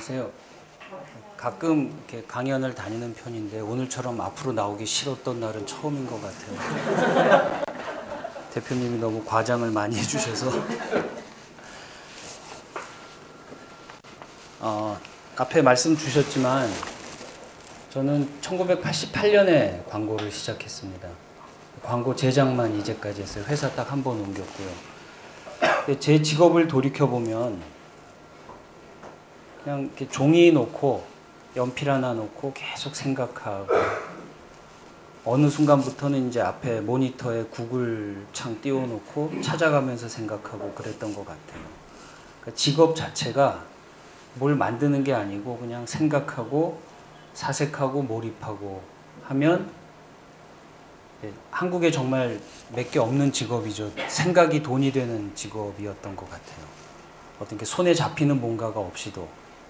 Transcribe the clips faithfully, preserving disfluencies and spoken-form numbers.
글쎄요. 가끔 이렇게 강연을 다니는 편인데 오늘처럼 앞으로 나오기 싫었던 날은 처음인 것 같아요. 대표님이 너무 과장을 많이 해주셔서. 어, 앞에 말씀 주셨지만 저는 천구백팔십팔 년에 광고를 시작했습니다. 광고 제작만 이제까지 했어요. 회사 딱 한 번 옮겼고요. 근데 제 직업을 돌이켜보면 그냥 이렇게 종이 놓고 연필 하나 놓고 계속 생각하고 어느 순간부터는 이제 앞에 모니터에 구글 창 띄워놓고 찾아가면서 생각하고 그랬던 것 같아요. 그러니까 직업 자체가 뭘 만드는 게 아니고 그냥 생각하고 사색하고 몰입하고 하면 한국에 정말 몇 개 없는 직업이죠. 생각이 돈이 되는 직업이었던 것 같아요. 어떤 게 손에 잡히는 뭔가가 없이도.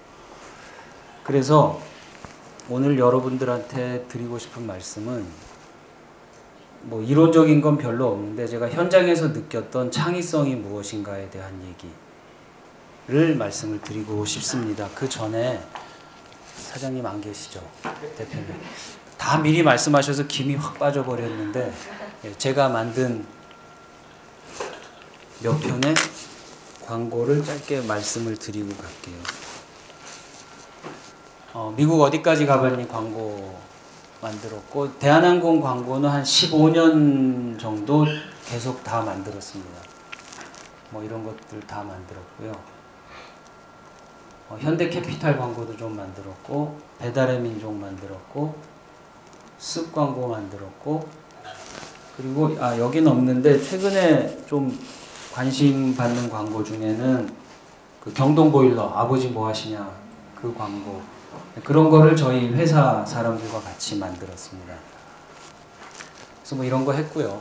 그래서 오늘 여러분들한테 드리고 싶은 말씀은 뭐 이론적인 건 별로 없는데 제가 현장에서 느꼈던 창의성이 무엇인가에 대한 얘기를 말씀을 드리고 싶습니다. 그 전에 사장님 안 계시죠? 대표님. 다 미리 말씀하셔서 김이 확 빠져버렸는데 제가 만든 몇 편의 광고를 짧게 말씀을 드리고 갈게요. 어, 미국 어디까지 가봤니 광고 만들었고 대한항공 광고는 한 십오 년 정도 계속 다 만들었습니다. 뭐 이런 것들 다 만들었고요. 어, 현대캐피탈 광고도 좀 만들었고 배달의 민족 만들었고 습 광고 만들었고 그리고 아 여기는 없는데 최근에 좀 관심 받는 광고 중에는 그 경동보일러 아버지 뭐 하시냐 그 광고 그런 거를 저희 회사 사람들과 같이 만들었습니다. 그래서 뭐 이런 거 했고요.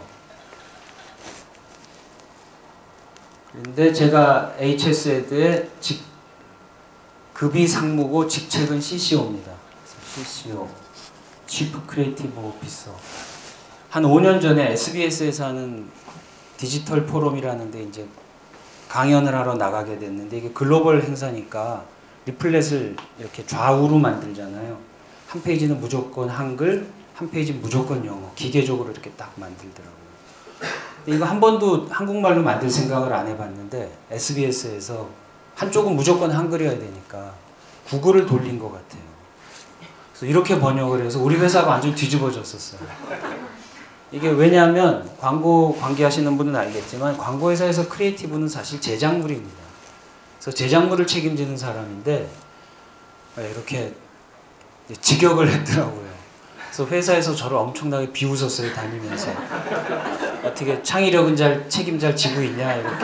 근데 제가 에이치에스에드의 직 급이 상무고 직책은 씨씨오입니다. 씨씨오, Chief Creative Officer. 한 오 년 전에 에스비에스에서 하는 디지털 포럼이라는 데 이제 강연을 하러 나가게 됐는데 이게 글로벌 행사니까 리플렛을 이렇게 좌우로 만들잖아요. 한 페이지는 무조건 한글, 한 페이지는 무조건 영어. 기계적으로 이렇게 딱 만들더라고요. 이거 한 번도 한국말로 만들 생각을 안 해봤는데 에스비에스에서 한쪽은 무조건 한글이어야 되니까 구글을 돌린 것 같아요. 그래서 이렇게 번역을 해서 우리 회사가 완전 뒤집어졌었어요. 이게 왜냐하면 광고 관계하시는 분은 알겠지만 광고회사에서 크리에이티브는 사실 제작물입니다. 그래서 제작물을 책임지는 사람인데 이렇게 직역을 했더라고요. 그래서 회사에서 저를 엄청나게 비웃었어요. 다니면서 어떻게 창의력은 잘 책임 잘 지고 있냐 이렇게.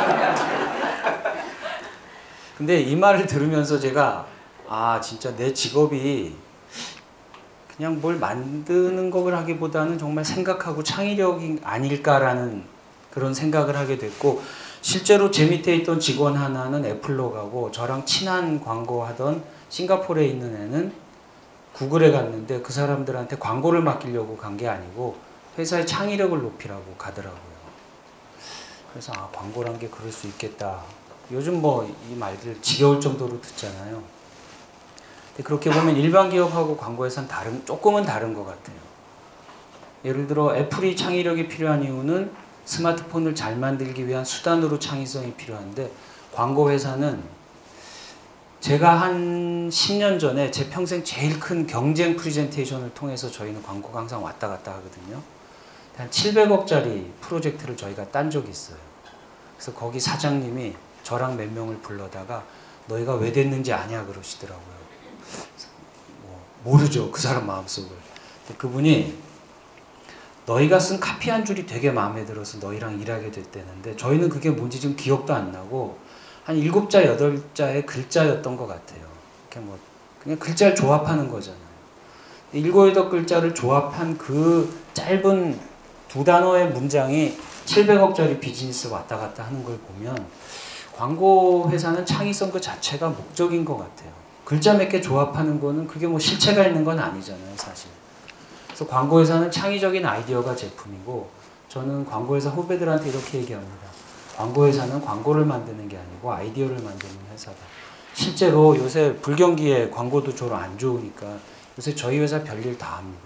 근데 이 말을 들으면서 제가 아 진짜 내 직업이 그냥 뭘 만드는 것을 하기보다는 정말 생각하고 창의력이 아닐까라는 그런 생각을 하게 됐고 실제로 제 밑에 있던 직원 하나는 애플로 가고 저랑 친한 광고하던 싱가포르에 있는 애는 구글에 갔는데 그 사람들한테 광고를 맡기려고 간 게 아니고 회사의 창의력을 높이라고 가더라고요. 그래서 아 광고란 게 그럴 수 있겠다. 요즘 뭐 이 말들 지겨울 정도로 듣잖아요. 근데 그렇게 보면 일반 기업하고 광고회사는 다른, 조금은 다른 것 같아요. 예를 들어 애플이 창의력이 필요한 이유는 스마트폰을 잘 만들기 위한 수단으로 창의성이 필요한데 광고회사는 제가 한 십 년 전에 제 평생 제일 큰 경쟁 프레젠테이션을 통해서 저희는 광고가 항상 왔다 갔다 하거든요. 한 칠백억짜리 프로젝트를 저희가 딴 적이 있어요. 그래서 거기 사장님이 저랑 몇 명을 불러다가 너희가 왜 됐는지 아냐 그러시더라고요. 뭐 모르죠. 그 사람 마음속을. 근데 그분이 너희가 쓴 카피 한 줄이 되게 마음에 들어서 너희랑 일하게 됐다는데 저희는 그게 뭔지 지금 기억도 안 나고 한 일곱 자, 여덟 자의 글자였던 것 같아요. 그냥 뭐 그냥 글자를 조합하는 거잖아요. 일곱, 여덟 글자를 조합한 그 짧은 두 단어의 문장이 칠백억짜리 비즈니스 왔다 갔다 하는 걸 보면 광고 회사는 창의성 그 자체가 목적인 것 같아요. 글자 몇 개 조합하는 거는 그게 뭐 실체가 있는 건 아니잖아요, 사실. 그래서 광고회사는 창의적인 아이디어가 제품이고 저는 광고회사 후배들한테 이렇게 얘기합니다. 광고회사는 광고를 만드는 게 아니고 아이디어를 만드는 회사다. 실제로 요새 불경기에 광고도 저로 안 좋으니까 요새 저희 회사 별일 다 합니다.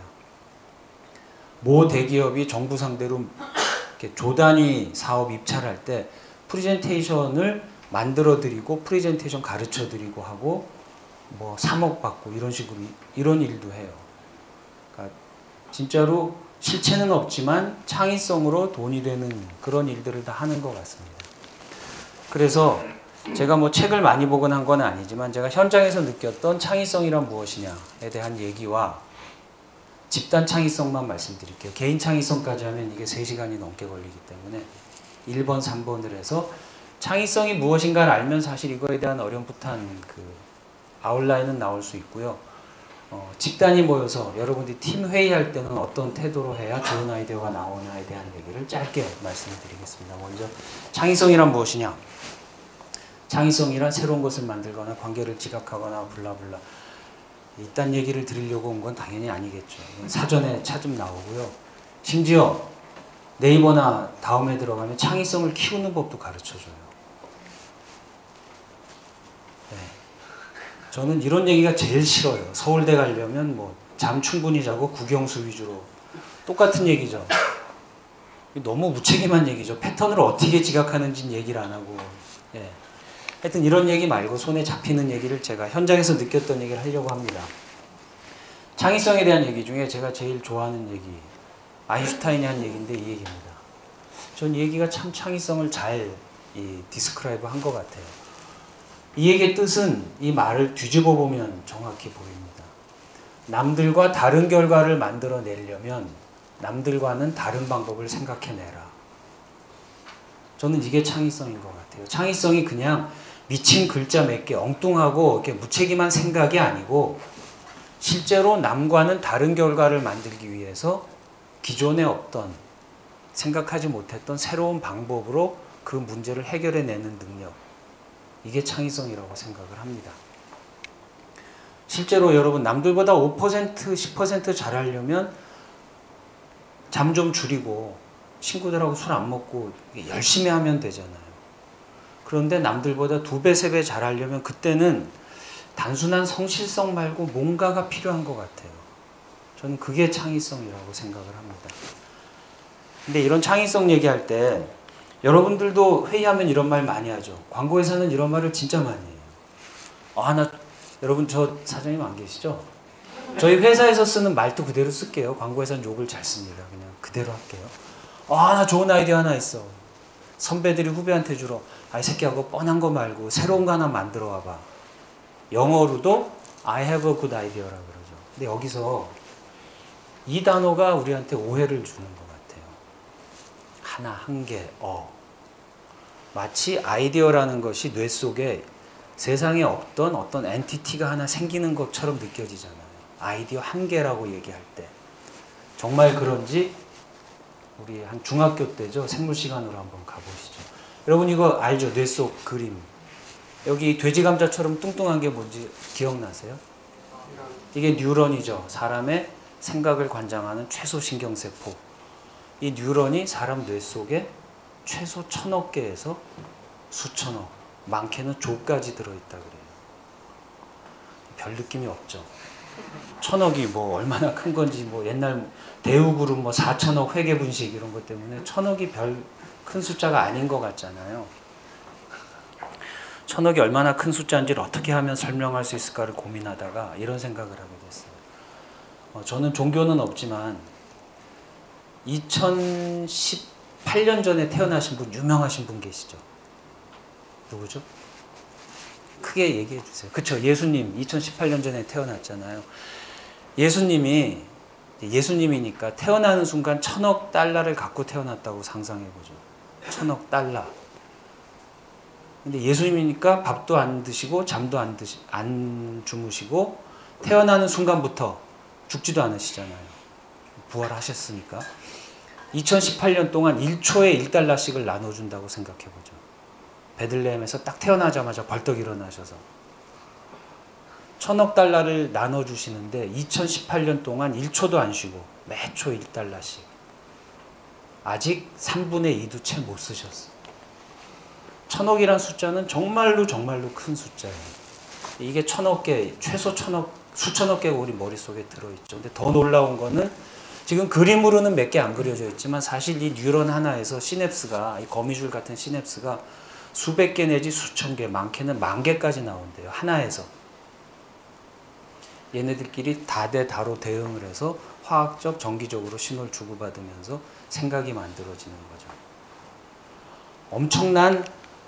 모 대기업이 정부 상대로 이렇게 조단위 사업 입찰할 때 프레젠테이션을 만들어 드리고 프레젠테이션 가르쳐 드리고 하고 뭐 삼억 받고 이런 식으로 이런 일도 해요. 그러니까 진짜로 실체는 없지만 창의성으로 돈이 되는 그런 일들을 다 하는 것 같습니다. 그래서 제가 뭐 책을 많이 보곤 한 건 아니지만 제가 현장에서 느꼈던 창의성이란 무엇이냐에 대한 얘기와 집단 창의성만 말씀드릴게요. 개인 창의성까지 하면 이게 세 시간이 넘게 걸리기 때문에 일 번, 삼 번을 해서 창의성이 무엇인가를 알면 사실 이거에 대한 어렴풋한 그 아웃라인은 나올 수 있고요. 어, 집단이 모여서 여러분들이 팀 회의할 때는 어떤 태도로 해야 좋은 아이디어가 나오냐에 대한 얘기를 짧게 말씀을 드리겠습니다. 먼저 창의성이란 무엇이냐? 창의성이란 새로운 것을 만들거나 관계를 지각하거나 블라블라 이딴 얘기를 드리려고 온 건 당연히 아니겠죠. 사전에 찾으면 나오고요. 심지어 네이버나 다음에 들어가면 창의성을 키우는 법도 가르쳐줘요. 네. 저는 이런 얘기가 제일 싫어요. 서울대 가려면 뭐 잠 충분히 자고 국영수 위주로 똑같은 얘기죠. 너무 무책임한 얘기죠. 패턴을 어떻게 지각하는지는 얘기를 안 하고. 예. 하여튼 이런 얘기 말고 손에 잡히는 얘기를 제가 현장에서 느꼈던 얘기를 하려고 합니다. 창의성에 대한 얘기 중에 제가 제일 좋아하는 얘기, 아인슈타인이 한 얘기인데 이 얘기입니다. 전 이 얘기가 참 창의성을 잘 이 디스크라이브 한 것 같아요. 이 얘기의 뜻은 이 말을 뒤집어 보면 정확히 보입니다. 남들과 다른 결과를 만들어내려면 남들과는 다른 방법을 생각해내라. 저는 이게 창의성인 것 같아요. 창의성이 그냥 미친 글자 몇 개 엉뚱하고 이렇게 무책임한 생각이 아니고 실제로 남과는 다른 결과를 만들기 위해서 기존에 없던 생각하지 못했던 새로운 방법으로 그 문제를 해결해내는 능력, 이게 창의성이라고 생각을 합니다. 실제로 여러분 남들보다 오 퍼센트, 십 퍼센트 잘하려면 잠 좀 줄이고 친구들하고 술 안 먹고 열심히 하면 되잖아요. 그런데 남들보다 두 배, 세 배 잘하려면 그때는 단순한 성실성 말고 뭔가가 필요한 것 같아요. 저는 그게 창의성이라고 생각을 합니다. 근데 이런 창의성 얘기할 때 여러분들도 회의하면 이런 말 많이 하죠. 광고회사는 이런 말을 진짜 많이 해요. 아, 나 여러분 저 사장님 안 계시죠? 저희 회사에서 쓰는 말도 그대로 쓸게요. 광고회사는 욕을 잘 씁니다. 그냥 그대로 할게요. 아, 나 좋은 아이디어 하나 있어. 선배들이 후배한테 주러 아, 이 새끼야 그거 뻔한 거 말고 새로운 거 하나 만들어 와봐. 영어로도 I have a good idea라고 그러죠. 근데 여기서 이 단어가 우리한테 오해를 주는 것 같아요. 하나, 한 개, 어. 마치 아이디어라는 것이 뇌 속에 세상에 없던 어떤 엔티티가 하나 생기는 것처럼 느껴지잖아요. 아이디어 한 개라고 얘기할 때. 정말 그런지 우리 한 중학교 때죠. 생물 시간으로 한번 가보시죠. 여러분 이거 알죠? 뇌 속 그림. 여기 돼지 감자처럼 뚱뚱한 게 뭔지 기억나세요? 이게 뉴런이죠. 사람의 생각을 관장하는 최소 신경세포. 이 뉴런이 사람 뇌 속에 최소 천억 개에서 수천억, 많게는 조까지 들어있다 그래요. 별 느낌이 없죠. 천억이 뭐 얼마나 큰 건지 뭐 옛날 대우그룹 뭐 사천억 회계분식 이런 것 때문에 천억이 별 큰 숫자가 아닌 것 같잖아요. 천억이 얼마나 큰 숫자인지를 어떻게 하면 설명할 수 있을까를 고민하다가 이런 생각을 하게 됐어요. 어, 저는 종교는 없지만 이천십팔 년 전에 태어나신 분, 유명하신 분 계시죠? 누구죠? 크게 얘기해 주세요. 그쵸? 예수님 이천십팔 년 전에 태어났잖아요. 예수님이 예수님이니까 태어나는 순간 천억 달러를 갖고 태어났다고 상상해 보죠. 천억 달러. 근데 예수님이니까 밥도 안 드시고 잠도 안 드시 안 주무시고 태어나는 순간부터 죽지도 않으시잖아요. 부활하셨으니까. 이천십팔 년 동안 일 초에 일 달러씩을 나눠준다고 생각해 보죠. 베들레헴에서 딱 태어나자마자 벌떡 일어나셔서 천억 달러를 나눠주시는데 이천십팔 년 동안 일 초도 안 쉬고 매 초 일 달러씩. 아직 삼분의 이도 채 못 쓰셨어요. 천억이란 숫자는 정말로 정말로 큰 숫자예요. 이게 천억 개, 최소 천억, 수천억 개가 우리 머릿속에 들어있죠. 근데 더 놀라운 거는 지금 그림으로는 몇 개 안 그려져 있지만 사실 이 뉴런 하나에서 시냅스가, 이 거미줄 같은 시냅스가 수백 개 내지 수천 개, 많게는 만 개까지 나온대요. 하나에서. 얘네들끼리 다대다로 대응을 해서 화학적, 정기적으로 신호를 주고받으면서 생각이 만들어지는 거죠. 엄청난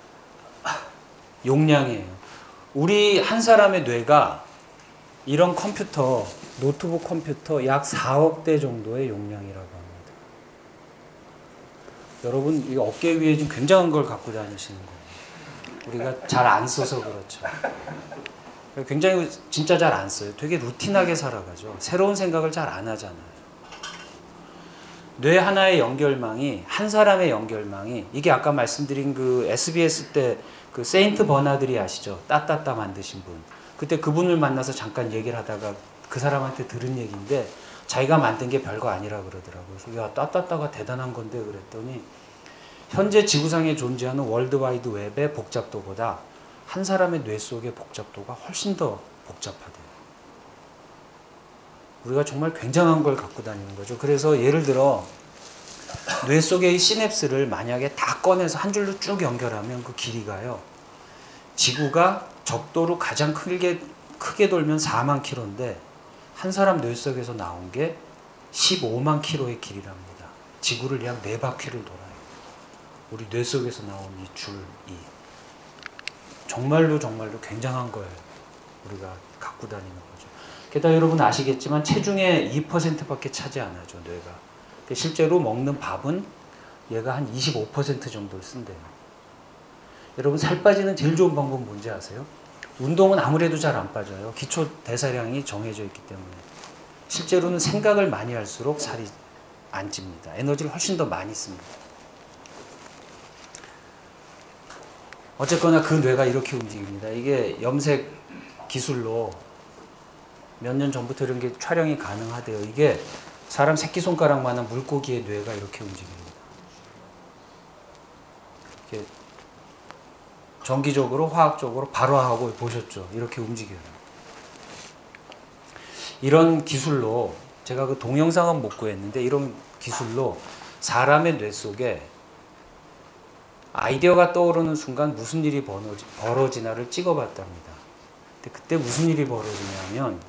용량이에요. 우리 한 사람의 뇌가 이런 컴퓨터, 노트북 컴퓨터 약 사억 대 정도의 용량이라고 합니다. 여러분, 이 어깨 위에 좀 굉장한 걸 갖고 다니시는 거예요. 우리가 잘 안 써서 그렇죠. 굉장히 진짜 잘 안 써요. 되게 루틴하게 살아가죠. 새로운 생각을 잘 안 하잖아요. 뇌 하나의 연결망이, 한 사람의 연결망이, 이게 아까 말씀드린 그 에스비에스 때 그 세인트 버나들이 아시죠? 따따따 만드신 분. 그때 그분을 만나서 잠깐 얘기를 하다가 그 사람한테 들은 얘기인데 자기가 만든 게 별거 아니라 그러더라고요. 그래서 야, 따따따가 대단한 건데 그랬더니 현재 지구상에 존재하는 월드와이드 웹의 복잡도보다 한 사람의 뇌 속의 복잡도가 훨씬 더 복잡하대요. 우리가 정말 굉장한 걸 갖고 다니는 거죠. 그래서 예를 들어 뇌 속의 시냅스를 만약에 다 꺼내서 한 줄로 쭉 연결하면 그 길이가요. 지구가 적도로 가장 크게, 크게 돌면 사만 킬로미터인데 한 사람 뇌 속에서 나온 게 십오만 킬로미터의 길이랍니다. 지구를 약 네 바퀴를 돌아요. 우리 뇌 속에서 나온 이 줄이. 정말로 정말로 굉장한 걸 우리가 갖고 다니는 거죠. 게다가 여러분 아시겠지만 체중의 이 퍼센트밖에 차지 안 하죠, 뇌가. 실제로 먹는 밥은 얘가 한 이십오 퍼센트 정도를 쓴대요. 여러분 살 빠지는 제일 좋은 방법은 뭔지 아세요? 운동은 아무래도 잘 안 빠져요. 기초 대사량이 정해져 있기 때문에. 실제로는 생각을 많이 할수록 살이 안 찝니다. 에너지를 훨씬 더 많이 씁니다. 어쨌거나 그 뇌가 이렇게 움직입니다. 이게 염색 기술로 몇 년 전부터 이런 게 촬영이 가능하대요. 이게 사람 새끼손가락만한 물고기의 뇌가 이렇게 움직입니다. 이렇게 정기적으로 화학적으로 발화하고 보셨죠? 이렇게 움직여요. 이런 기술로 제가 그 동영상은 못 구했는데 이런 기술로 사람의 뇌 속에 아이디어가 떠오르는 순간 무슨 일이 벌어지, 벌어지나를 찍어봤답니다. 근데 그때 무슨 일이 벌어지냐면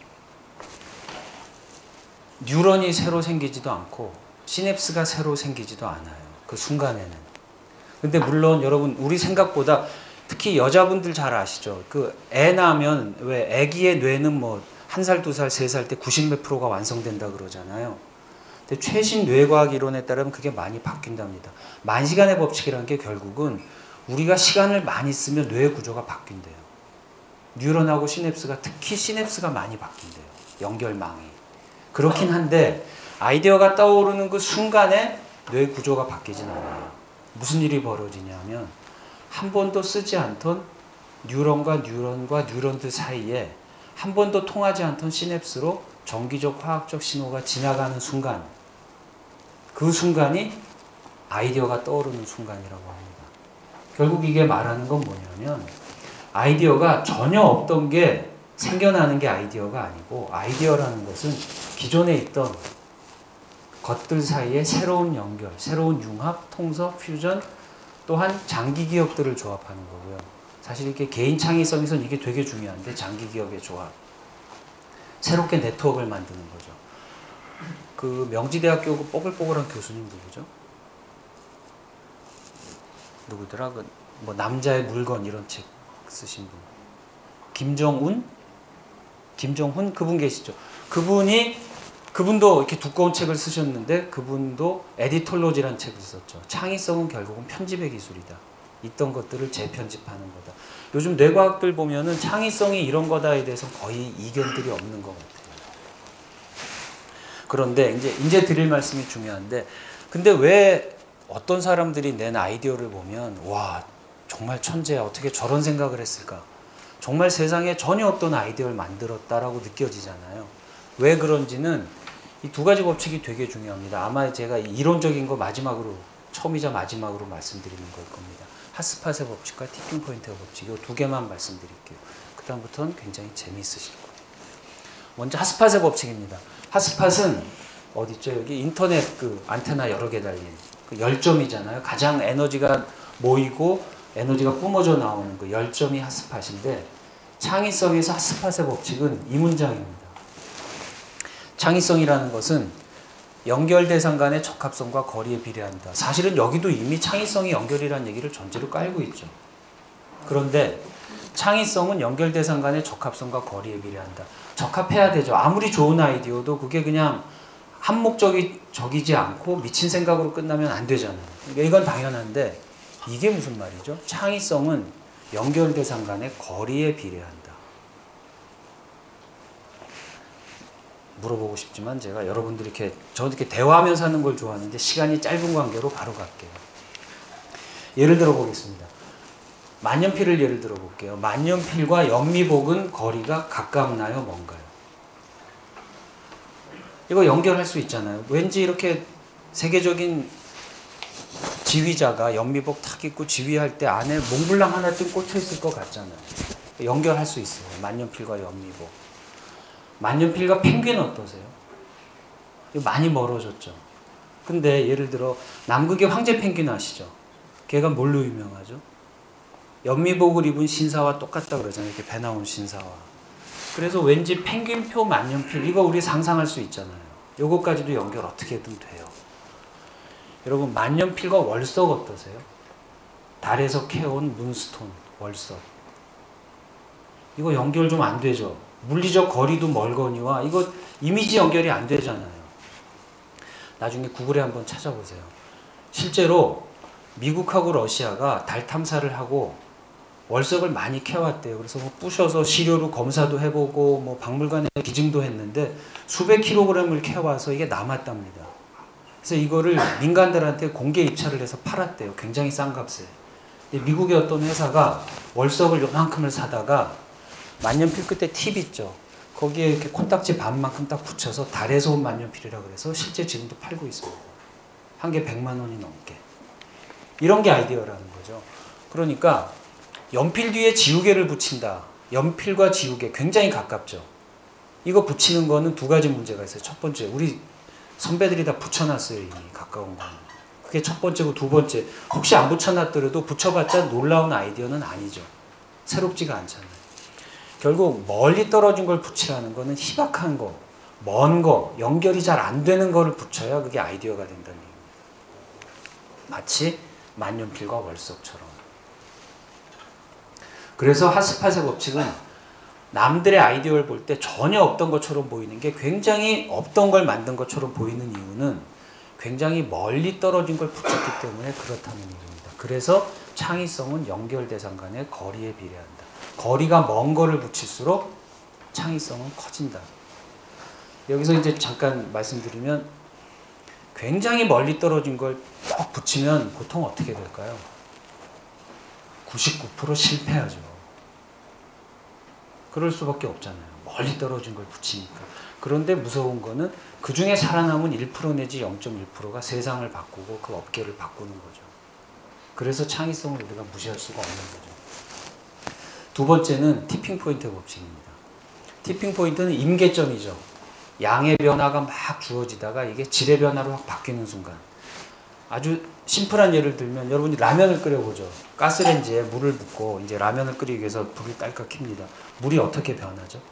뉴런이 새로 생기지도 않고 시냅스가 새로 생기지도 않아요. 그 순간에는. 근데 물론 여러분 우리 생각보다 특히 여자분들 잘 아시죠? 그 애 낳으면 왜 아기의 뇌는 뭐 한 살, 두 살, 세 살 때 구십 몇 프로가 완성된다 그러잖아요. 근데 최신 뇌과학 이론에 따르면 그게 많이 바뀐답니다. 만시간의 법칙이라는 게 결국은 우리가 시간을 많이 쓰면 뇌 구조가 바뀐대요. 뉴런하고 시냅스가 특히 시냅스가 많이 바뀐대요. 연결망이. 그렇긴 한데 아이디어가 떠오르는 그 순간에 뇌 구조가 바뀌진 않아요. 무슨 일이 벌어지냐면 한 번도 쓰지 않던 뉴런과 뉴런과 뉴런들 사이에 한 번도 통하지 않던 시냅스로 정기적 화학적 신호가 지나가는 순간, 그 순간이 아이디어가 떠오르는 순간이라고 합니다. 결국 이게 말하는 건 뭐냐면 아이디어가 전혀 없던 게 생겨나는 게 아이디어가 아니고 아이디어라는 것은 기존에 있던 것들 사이에 새로운 연결, 새로운 융합, 통섭, 퓨전, 또한 장기 기억들을 조합하는 거고요. 사실 이게 개인 창의성에서는 이게 되게 중요한데 장기 기억의 조합. 새롭게 네트워크를 만드는 거죠. 그 명지대학교 그 뽀글뽀글한 교수님 누구죠? 누구더라? 그 뭐 남자의 물건 이런 책 쓰신 분. 김정운? 김정훈? 그분 계시죠? 그분이 그분도 이렇게 두꺼운 책을 쓰셨는데 그분도 에디톨로지라는 책을 썼죠. 창의성은 결국은 편집의 기술이다. 있던 것들을 재편집하는 거다. 요즘 뇌과학들 보면은 창의성이 이런 거다에 대해서 거의 이견들이 없는 것 같아요. 그런데 이제 이제 드릴 말씀이 중요한데, 근데 왜 어떤 사람들이 낸 아이디어를 보면 와 정말 천재야, 어떻게 저런 생각을 했을까? 정말 세상에 전혀 없던 아이디어를 만들었다라고 느껴지잖아요. 왜 그런지는 이 두 가지 법칙이 되게 중요합니다. 아마 제가 이론적인 거 마지막으로, 처음이자 마지막으로 말씀드리는 걸 겁니다. 하스팟의 법칙과 티핑 포인트의 법칙, 이 두 개만 말씀드릴게요. 그 다음부터는 굉장히 재미있으실 거예요. 먼저 핫스팟의 법칙입니다. 핫스팟은 어디 있죠? 여기 인터넷 그 안테나 여러 개 달린 그 열점이잖아요. 가장 에너지가 모이고 에너지가 뿜어져 나오는 그 열점이 핫스팟인데, 창의성에서 핫스팟의 법칙은 이 문장입니다. 창의성이라는 것은 연결 대상 간의 적합성과 거리에 비례한다. 사실은 여기도 이미 창의성이 연결이라는 얘기를 전제로 깔고 있죠. 그런데 창의성은 연결 대상 간의 적합성과 거리에 비례한다. 적합해야 되죠. 아무리 좋은 아이디어도 그게 그냥 한목적이지 않고 미친 생각으로 끝나면 안 되잖아요. 그러니까 이건 당연한데, 이게 무슨 말이죠? 창의성은 연결 대상 간의 거리에 비례한다. 물어보고 싶지만 제가 여러분들이 이렇게 저 이렇게 대화하면서 하는 걸 좋아하는데 시간이 짧은 관계로 바로 갈게요. 예를 들어 보겠습니다. 만년필을 예를 들어 볼게요. 만년필과 연미복은 거리가 가깝나요, 먼가요? 이거 연결할 수 있잖아요. 왠지 이렇게 세계적인 지휘자가 연미복 탁 입고 지휘할 때 안에 몽블랑 하나 좀 꽂혀 있을 것 같잖아요. 연결할 수 있어요. 만년필과 연미복. 만년필과 펭귄 어떠세요? 이거 많이 멀어졌죠. 근데 예를 들어 남극의 황제 펭귄 아시죠? 걔가 뭘로 유명하죠? 연미복을 입은 신사와 똑같다 그러잖아요. 이렇게 배 나온 신사와. 그래서 왠지 펭귄표 만년필, 이거 우리 상상할 수 있잖아요. 요거까지도 연결 어떻게든 돼요. 여러분, 만년필과 월석 어떠세요? 달에서 캐온 문스톤, 월석. 이거 연결 좀 안 되죠. 물리적 거리도 멀거니와 이거 이미지 연결이 안 되잖아요. 나중에 구글에 한번 찾아보세요. 실제로 미국하고 러시아가 달 탐사를 하고 월석을 많이 캐왔대요. 그래서 뭐 부셔서 시료로 검사도 해보고 뭐 박물관에 기증도 했는데 수백 킬로그램을 캐와서 이게 남았답니다. 그래서 이거를 민간들한테 공개 입찰을 해서 팔았대요. 굉장히 싼 값에. 미국의 어떤 회사가 월석을 요만큼을 사다가 만년필 끝에 팁 있죠. 거기에 이렇게 콘딱지 반만큼 딱 붙여서 달에서 온 만년필이라고 그래서 실제 지금도 팔고 있습니다. 한 개 백만 원이 넘게. 이런 게 아이디어라는 거죠. 그러니까 연필 뒤에 지우개를 붙인다. 연필과 지우개 굉장히 가깝죠. 이거 붙이는 거는 두 가지 문제가 있어요. 첫 번째, 우리 선배들이 다 붙여놨어요. 이미 가까운 거는. 그게 첫 번째고, 두 번째, 혹시 안 붙여놨더라도 붙여봤자 놀라운 아이디어는 아니죠. 새롭지가 않잖아요. 결국 멀리 떨어진 걸 붙이라는 거는 희박한 거, 먼 거, 연결이 잘 안 되는 거를 붙여야 그게 아이디어가 된다는 얘기입니다. 마치 만년필과 월석처럼. 그래서 핫스팟의 법칙은 남들의 아이디어를 볼 때 전혀 없던 것처럼 보이는 게 굉장히 없던 걸 만든 것처럼 보이는 이유는 굉장히 멀리 떨어진 걸 붙였기 때문에 그렇다는 얘기입니다. 그래서 창의성은 연결 대상 간의 거리에 비례한다. 거리가 먼 거를 붙일수록 창의성은 커진다. 여기서 이제 잠깐 말씀드리면, 굉장히 멀리 떨어진 걸 딱 붙이면 보통 어떻게 될까요? 구십구 퍼센트 실패하죠. 그럴 수밖에 없잖아요. 멀리 떨어진 걸 붙이니까. 그런데 무서운 거는 그 중에 살아남은 일 퍼센트 내지 영 점 일 퍼센트가 세상을 바꾸고 그 업계를 바꾸는 거죠. 그래서 창의성을 우리가 무시할 수가 없는 거죠. 두 번째는 티핑 포인트의 법칙입니다. 티핑 포인트는 임계점이죠. 양의 변화가 막 주어지다가 이게 질의 변화로 확 바뀌는 순간. 아주 심플한 예를 들면 여러분이 라면을 끓여보죠. 가스레인지에 물을 붓고 이제 라면을 끓이기 위해서 불을 딸깍 켭니다. 물이 어떻게 변하죠?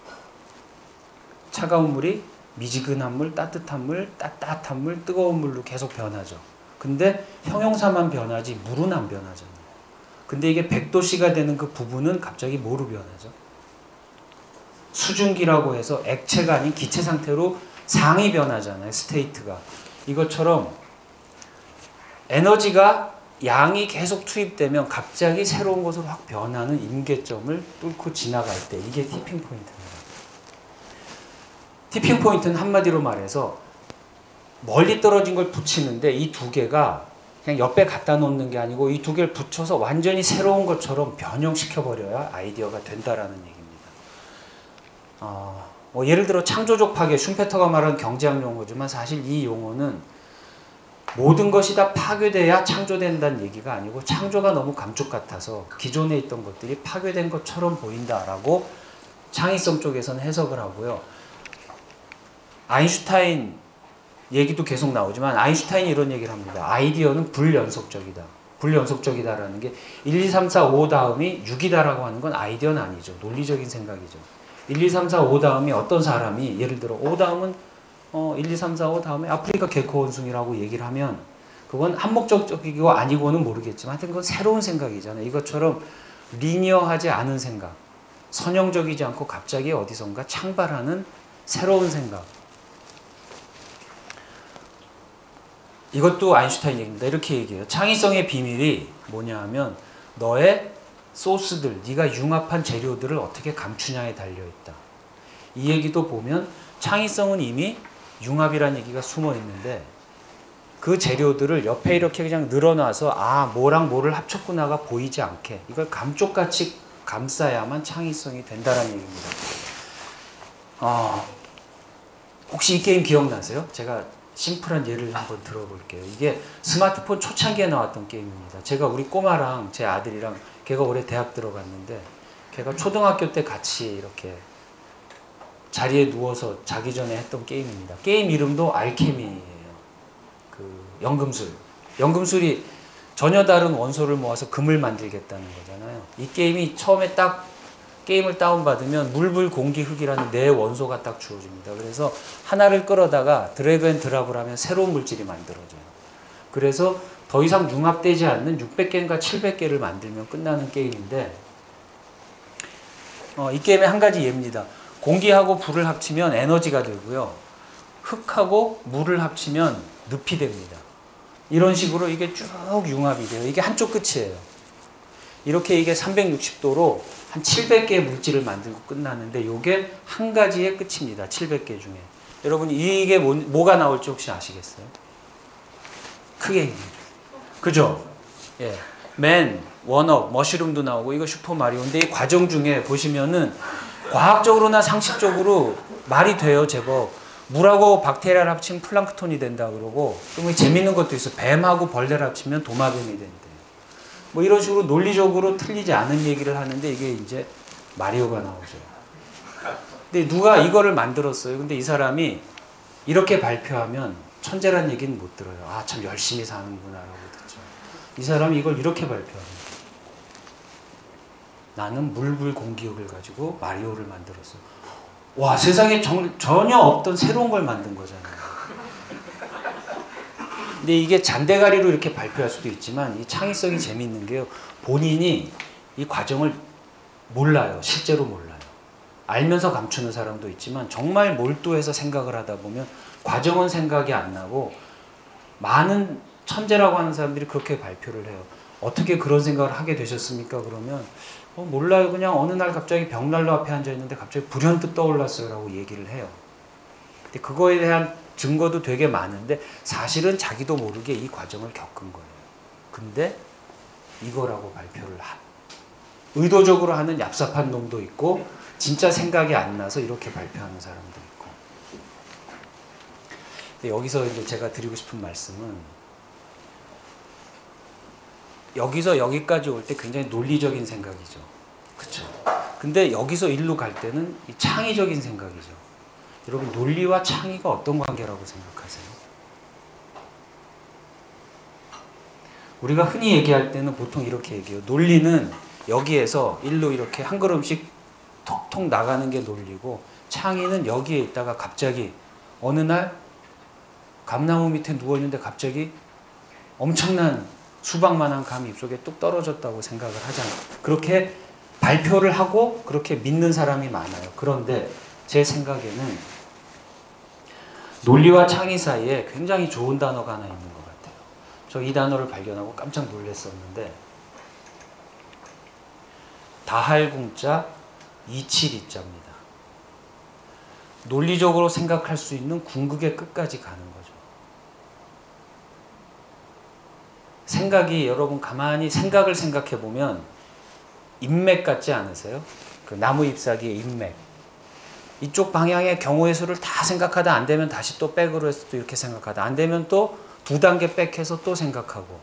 차가운 물이 미지근한 물, 따뜻한 물, 따뜻한 물, 뜨거운 물로 계속 변하죠. 근데 형용사만 변하지 물은 안 변하잖아요. 근데 이게 백 도씨가 되는 그 부분은 갑자기 뭐로 변하죠? 수증기라고 해서 액체가 아닌 기체 상태로 상이 변하잖아요. 스테이트가. 이것처럼 에너지가 양이 계속 투입되면 갑자기 새로운 것으로 확 변하는 임계점을 뚫고 지나갈 때, 이게 티핑 포인트입니다. 티핑 포인트는 한마디로 말해서 멀리 떨어진 걸 붙이는데 이 두 개가 그냥 옆에 갖다 놓는 게 아니고 이 두 개를 붙여서 완전히 새로운 것처럼 변형시켜버려야 아이디어가 된다라는 얘기입니다. 어, 뭐 예를 들어 창조적 파괴, 슌페터가 말한 경제학 용어지만 사실 이 용어는 모든 것이 다 파괴돼야 창조된다는 얘기가 아니고 창조가 너무 감쪽 같아서 기존에 있던 것들이 파괴된 것처럼 보인다라고 창의성 쪽에서는 해석을 하고요. 아인슈타인 얘기도 계속 나오지만 아인슈타인이 이런 얘기를 합니다. 아이디어는 불연속적이다. 불연속적이다라는 게 일, 이, 삼, 사, 오 다음이 육이다라고 하는 건 아이디어는 아니죠. 논리적인 생각이죠. 일, 이, 삼, 사, 오 다음이 어떤 사람이 예를 들어 오 다음은 어, 일, 이, 삼, 사, 오 다음에 아프리카 개코 원숭이라고 얘기를 하면 그건 한목적이고 아니고는 모르겠지만 하여튼 그건 새로운 생각이잖아요. 이것처럼 리니어하지 않은 생각, 선형적이지 않고 갑자기 어디선가 창발하는 새로운 생각. 이것도 아인슈타인 얘기입니다. 이렇게 얘기해요. 창의성의 비밀이 뭐냐 하면 너의 소스들, 네가 융합한 재료들을 어떻게 감추냐에 달려있다. 이 얘기도 보면 창의성은 이미 융합이라는 얘기가 숨어 있는데 그 재료들을 옆에 이렇게 그냥 늘어놔서 아 뭐랑 뭐를 합쳤구나가 보이지 않게 이걸 감쪽같이 감싸야만 창의성이 된다는 얘기입니다. 어, 혹시 이 게임 기억나세요? 제가 심플한 예를 한번 들어볼게요. 이게 스마트폰 초창기에 나왔던 게임입니다. 제가 우리 꼬마랑 제 아들이랑 걔가 올해 대학 들어갔는데 걔가 초등학교 때 같이 이렇게 자리에 누워서 자기 전에 했던 게임입니다. 게임 이름도 알케미예요. 그 연금술. 연금술이 전혀 다른 원소를 모아서 금을 만들겠다는 거잖아요. 이 게임이 처음에 딱 게임을 다운받으면 물불 공기 흙이라는 네 원소가 딱 주어집니다. 그래서 하나를 끌어다가 드래그 앤 드랍을 하면 새로운 물질이 만들어져요. 그래서 더 이상 융합되지 않는 육백 개인가 칠백 개를 만들면 끝나는 게임인데 어, 이 게임의 한 가지 예입니다. 공기하고 불을 합치면 에너지가 되고요. 흙하고 물을 합치면 늪이 됩니다. 이런 식으로 이게 쭉 융합이 돼요. 이게 한쪽 끝이에요. 이렇게 이게 삼백육십 도로 한 칠백 개의 물질을 만들고 끝나는데 이게 한 가지의 끝입니다. 칠백 개 중에. 여러분 이게 뭐, 뭐가 나올지 혹시 아시겠어요? 크게 그죠? 예. 맨, 원업, 머쉬룸도 나오고 이거 슈퍼마리오인데 이 과정 중에 보시면은 과학적으로나 상식적으로 말이 돼요. 제법. 물하고 박테리아를 합치면 플랑크톤이 된다 그러고 좀 재밌는 것도 있어. 뱀하고 벌레를 합치면 도마뱀이 된대요. 뭐 이런 식으로 논리적으로 틀리지 않은 얘기를 하는데 이게 이제 마리오가 나오죠. 근데 누가 이거를 만들었어요. 근데 이 사람이 이렇게 발표하면 천재란 얘기는 못 들어요. 아, 참 열심히 사는구나 라고 듣죠. 이 사람이 이걸 이렇게 발표합니다. 나는 물불 공기육을 가지고 마리오를 만들었어. 와, 세상에 정, 전혀 없던 새로운 걸 만든 거잖아요. 근데 이게 잔대가리로 이렇게 발표할 수도 있지만 이 창의성이 재미있는 게요. 본인이 이 과정을 몰라요. 실제로 몰라요. 알면서 감추는 사람도 있지만 정말 몰두해서 생각을 하다 보면 과정은 생각이 안 나고 많은 천재라고 하는 사람들이 그렇게 발표를 해요. 어떻게 그런 생각을 하게 되셨습니까? 그러면 어, 몰라요. 그냥 어느 날 갑자기 벽난로 앞에 앉아 있는데 갑자기 불현듯 떠올랐어요 라고 얘기를 해요. 근데 그거에 대한 증거도 되게 많은데 사실은 자기도 모르게 이 과정을 겪은 거예요. 근데 이거라고 발표를 하. 의도적으로 하는 얍삽한 놈도 있고 진짜 생각이 안 나서 이렇게 발표하는 사람도 있고. 근데 여기서 이제 제가 드리고 싶은 말씀은 여기서 여기까지 올 때 굉장히 논리적인 생각이죠. 그쵸? 근데 여기서 일로 갈 때는 이 창의적인 생각이죠. 여러분 논리와 창의가 어떤 관계라고 생각하세요? 우리가 흔히 얘기할 때는 보통 이렇게 얘기해요. 논리는 여기에서 일로 이렇게 한 걸음씩 톡톡 나가는 게 논리고 창의는 여기에 있다가 갑자기 어느 날 감나무 밑에 누워있는데 갑자기 엄청난 수박만한 감이 입속에 뚝 떨어졌다고 생각을 하잖아요. 그렇게 발표를 하고 그렇게 믿는 사람이 많아요. 그런데 제 생각에는 논리와 창의 사이에 굉장히 좋은 단어가 하나 있는 것 같아요. 저 이 단어를 발견하고 깜짝 놀랐었는데 다할궁자 이칠이자입니다. 논리적으로 생각할 수 있는 궁극의 끝까지 가는 거죠. 생각이 여러분 가만히 생각을 생각해 보면 인맥 같지 않으세요? 그 나무 잎사귀의 인맥. 이쪽 방향의 경우의 수를 다 생각하다 안 되면 다시 또 백으로 해서 또 이렇게 생각하다 안 되면 또 두 단계 백해서 또 생각하고,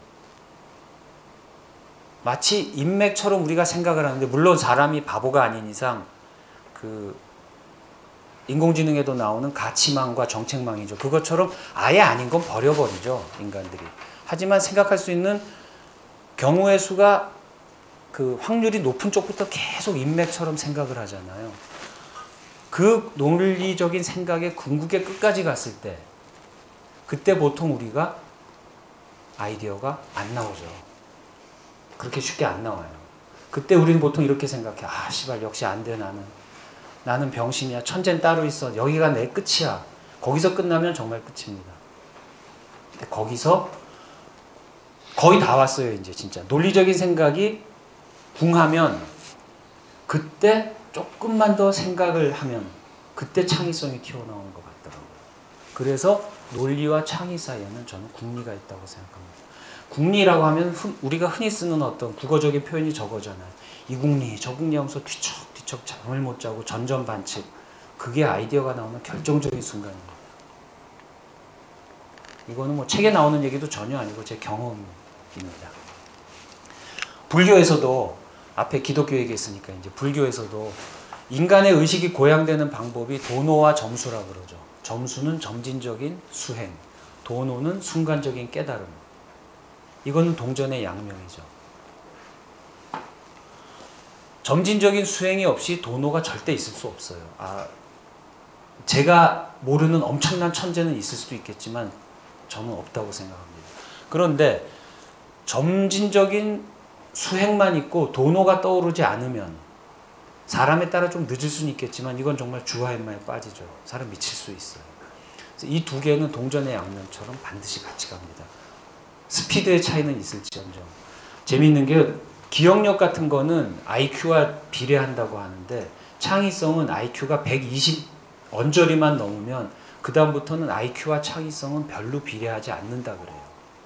마치 인맥처럼 우리가 생각을 하는데, 물론 사람이 바보가 아닌 이상 그 인공지능에도 나오는 가치망과 정책망이죠. 그것처럼 아예 아닌 건 버려버리죠, 인간들이. 하지만 생각할 수 있는 경우의 수가 그 확률이 높은 쪽부터 계속 인맥처럼 생각을 하잖아요. 그 논리적인 생각의 궁극의 끝까지 갔을 때, 그때 보통 우리가 아이디어가 안 나오죠. 그렇게 쉽게 안 나와요. 그때 우리는 보통 이렇게 생각해. 아, 씨발, 역시 안 돼, 나는. 나는 병신이야. 천재는 따로 있어. 여기가 내 끝이야. 거기서 끝나면 정말 끝입니다. 근데 거기서 거의 다 왔어요, 이제 진짜. 논리적인 생각이 궁하면, 그때 조금만 더 생각을 하면 그때 창의성이 튀어나오는 것 같더라고요. 그래서 논리와 창의 사이에는 저는 궁리가 있다고 생각합니다. 궁리라고 하면 흔, 우리가 흔히 쓰는 어떤 국어적인 표현이 저거잖아요. 이 궁리, 저 궁리 하면서 뒤척뒤척 잠을 못 자고 전전반측. 그게 아이디어가 나오는 결정적인 순간입니다. 이거는 뭐 책에 나오는 얘기도 전혀 아니고 제 경험입니다. 불교에서도, 앞에 기독교 얘기했으니까 이제 불교에서도 인간의 의식이 고양되는 방법이 도노와 점수라고 그러죠. 점수는 점진적인 수행, 도노는 순간적인 깨달음. 이거는 동전의 양면이죠. 점진적인 수행이 없이 도노가 절대 있을 수 없어요. 아, 제가 모르는 엄청난 천재는 있을 수도 있겠지만 저는 없다고 생각합니다. 그런데 점진적인 수행만 있고 도노가 떠오르지 않으면, 사람에 따라 좀 늦을 수는 있겠지만 이건 정말 주화인마에 빠지죠. 사람 미칠 수 있어요. 이 두 개는 동전의 양면처럼 반드시 같이 갑니다. 스피드의 차이는 있을지언정. 재미있는 게 기억력 같은 거는 아이큐와 비례한다고 하는데, 창의성은 아이큐가 백이십 언저리만 넘으면 그 다음부터는 아이큐와 창의성은 별로 비례하지 않는다 그래요.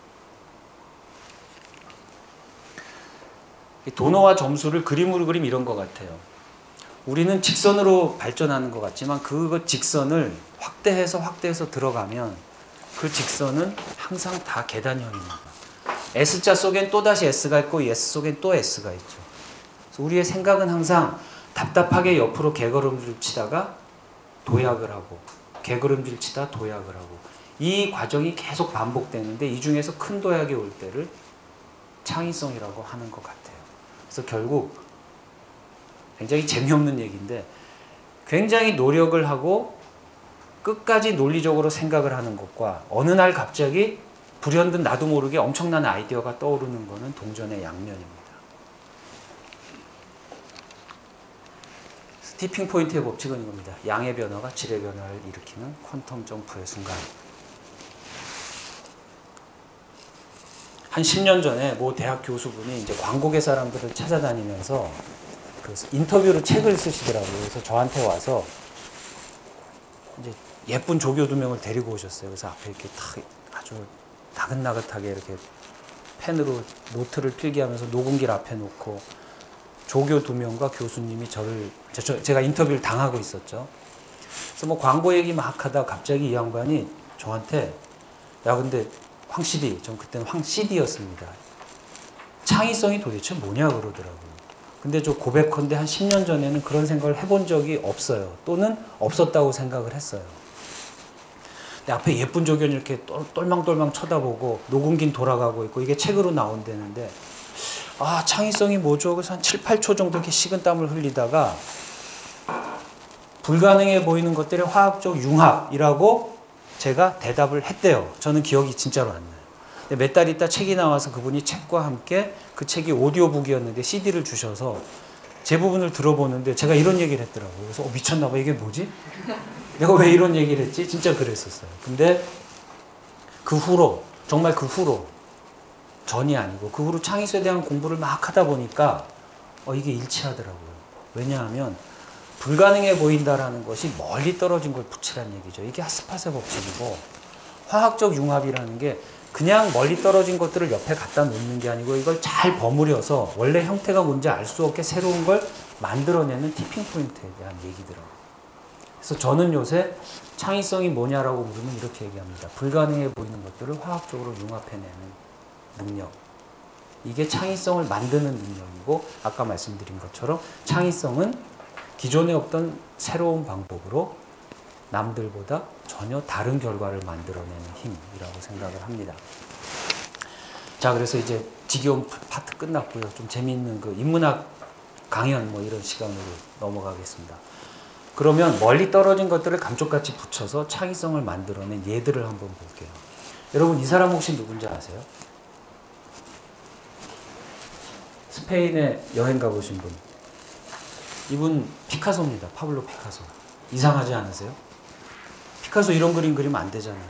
도노와 점수를 그림으로 그리면 이런 것 같아요. 우리는 직선으로 발전하는 것 같지만 그 직선을 확대해서 확대해서 들어가면 그 직선은 항상 다 계단형입니다. S자 속엔 또다시 S가 있고 S 속엔 또 S가 있죠. 그래서 우리의 생각은 항상 답답하게 옆으로 개걸음질 치다가 도약을 하고, 개걸음질 치다 도약을 하고, 이 과정이 계속 반복되는데 이 중에서 큰 도약이 올 때를 창의성이라고 하는 것 같아요. 그래서 결국 굉장히 재미없는 얘기인데, 굉장히 노력을 하고 끝까지 논리적으로 생각을 하는 것과 어느 날 갑자기 불현듯 나도 모르게 엄청난 아이디어가 떠오르는 것은 동전의 양면입니다. 티핑 포인트의 법칙은 이겁니다. 양의 변화가 질의 변화를 일으키는 퀀텀 점프의 순간. 한 십 년 전에 모 대학 교수분이 이제 광고계 사람들을 찾아다니면서 그 인터뷰로 책을 쓰시더라고요. 그래서 저한테 와서 이제 예쁜 조교 두 명을 데리고 오셨어요. 그래서 앞에 이렇게 탁 아주 나긋나긋하게 이렇게 펜으로 노트를 필기하면서 녹음기를 앞에 놓고 조교 두 명과 교수님이 저를, 저, 제가 인터뷰를 당하고 있었죠. 그래서 뭐 광고 얘기 막 하다 갑자기 이 양반이 저한테, 야 근데 황 씨디, 전 그때는 황 씨디였습니다. 창의성이 도대체 뭐냐 그러더라고요. 근데 저 고백컨대 한 십 년 전에는 그런 생각을 해본 적이 없어요. 또는 없었다고 생각을 했어요. 근데 앞에 예쁜 조견이 이렇게 똘망똘망 쳐다보고 녹음기는 돌아가고 있고 이게 책으로 나온다는데, 아 창의성이 뭐죠? 그래서 한 칠, 팔 초 정도 이렇게 식은땀을 흘리다가 불가능해 보이는 것들의 화학적 융합이라고 제가 대답을 했대요. 저는 기억이 진짜로 안 나요. 근데 몇 달 있다 책이 나와서 그분이 책과 함께, 그 책이 오디오북이었는데 씨디를 주셔서 제 부분을 들어보는데 제가 이런 얘기를 했더라고요. 그래서 어, 미쳤나 봐. 이게 뭐지? 내가 왜 이런 얘기를 했지? 진짜 그랬었어요. 근데 그 후로, 정말 그 후로, 전이 아니고 그 후로 창의성에 대한 공부를 막 하다 보니까 어, 이게 일치하더라고요. 왜냐하면 불가능해 보인다라는 것이 멀리 떨어진 걸 붙이라는 얘기죠. 이게 하스팟의 법칙이고, 화학적 융합이라는 게 그냥 멀리 떨어진 것들을 옆에 갖다 놓는 게 아니고 이걸 잘 버무려서 원래 형태가 뭔지 알 수 없게 새로운 걸 만들어내는 티핑 포인트에 대한 얘기더라고요. 그래서 저는 요새 창의성이 뭐냐라고 물으면 이렇게 얘기합니다. 불가능해 보이는 것들을 화학적으로 융합해내는 능력. 이게 창의성을 만드는 능력이고, 아까 말씀드린 것처럼 창의성은 기존에 없던 새로운 방법으로 남들보다 전혀 다른 결과를 만들어내는 힘이라고 생각을 합니다. 자, 그래서 이제 지겨운 파트 끝났고요. 좀 재미있는 그 인문학 강연 뭐 이런 시간으로 넘어가겠습니다. 그러면 멀리 떨어진 것들을 감쪽같이 붙여서 창의성을 만들어낸 예들을 한번 볼게요. 여러분, 이 사람 혹시 누군지 아세요? 스페인에 여행 가보신 분. 이분 피카소입니다. 파블로 피카소. 이상하지 않으세요? 피카소 이런 그림 그리면 안 되잖아요.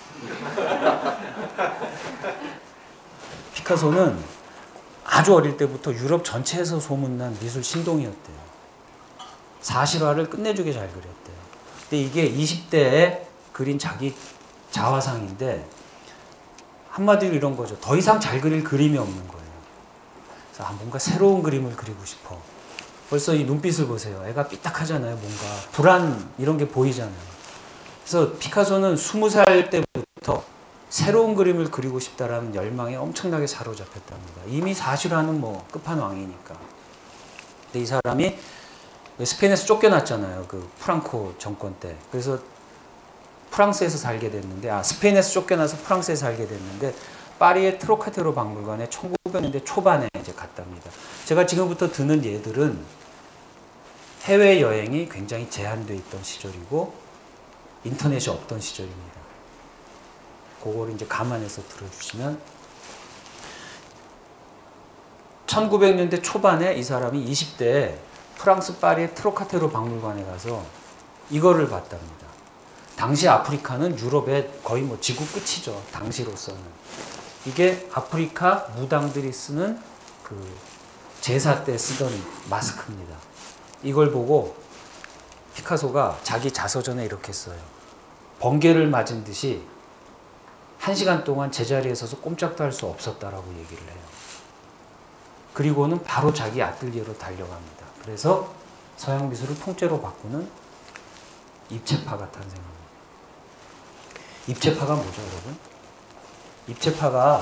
피카소는 아주 어릴 때부터 유럽 전체에서 소문난 미술 신동이었대요. 사실화를 끝내주게 잘 그렸대요. 근데 이게 이십 대에 그린 자기 자화상인데 한마디로 이런 거죠. 더 이상 잘 그릴 그림이 없는 거예요. 그래서 아, 뭔가 새로운 그림을 그리고 싶어. 벌써 이 눈빛을 보세요. 애가 삐딱하잖아요. 뭔가 불안 이런 게 보이잖아요. 그래서 피카소는 스무 살 때부터 새로운 그림을 그리고 싶다라는 열망에 엄청나게 사로잡혔답니다. 이미 사실화는 뭐 끝판왕이니까. 근데 이 사람이 스페인에서 쫓겨났잖아요. 그 프랑코 정권 때. 그래서 프랑스에서 살게 됐는데, 아, 스페인에서 쫓겨나서 프랑스에 살게 됐는데, 파리의 트로카테로 박물관에 천구백 년대 초반에 이제 갔답니다. 제가 지금부터 드는 예들은 해외여행이 굉장히 제한되어 있던 시절이고, 인터넷이 없던 시절입니다. 그거를 이제 감안해서 들어주시면, 천구백 년대 초반에 이 사람이 이십 대에 프랑스 파리의 트로카테로 박물관에 가서 이거를 봤답니다. 당시 아프리카는 유럽의 거의 뭐 지구 끝이죠. 당시로서는. 이게 아프리카 무당들이 쓰는 그 제사 때 쓰던 마스크입니다. 이걸 보고 피카소가 자기 자서전에 이렇게 써요. 번개를 맞은 듯이 한 시간 동안 제자리에 서서 꼼짝도 할 수 없었다라고 얘기를 해요. 그리고는 바로 자기 아틀리에로 달려갑니다. 그래서 서양 미술을 통째로 바꾸는 입체파가 탄생합니다. 입체파가 뭐죠, 여러분? 입체파가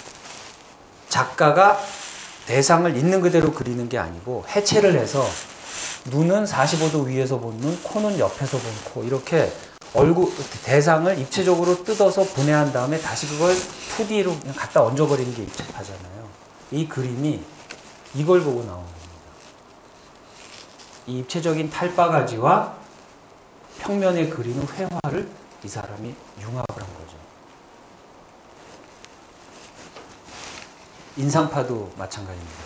작가가 대상을 있는 그대로 그리는 게 아니고 해체를 해서 눈은 사십오 도 위에서 본 눈, 코는 옆에서 본 코, 이렇게 얼굴, 대상을 입체적으로 뜯어서 분해한 다음에 다시 그걸 투 디로 그냥 갖다 얹어버리는 게 입체파잖아요. 이 그림이 이걸 보고 나온 겁니다. 이 입체적인 탈바가지와 평면에 그리는 회화를 이 사람이 융합을 한 거죠. 인상파도 마찬가지입니다.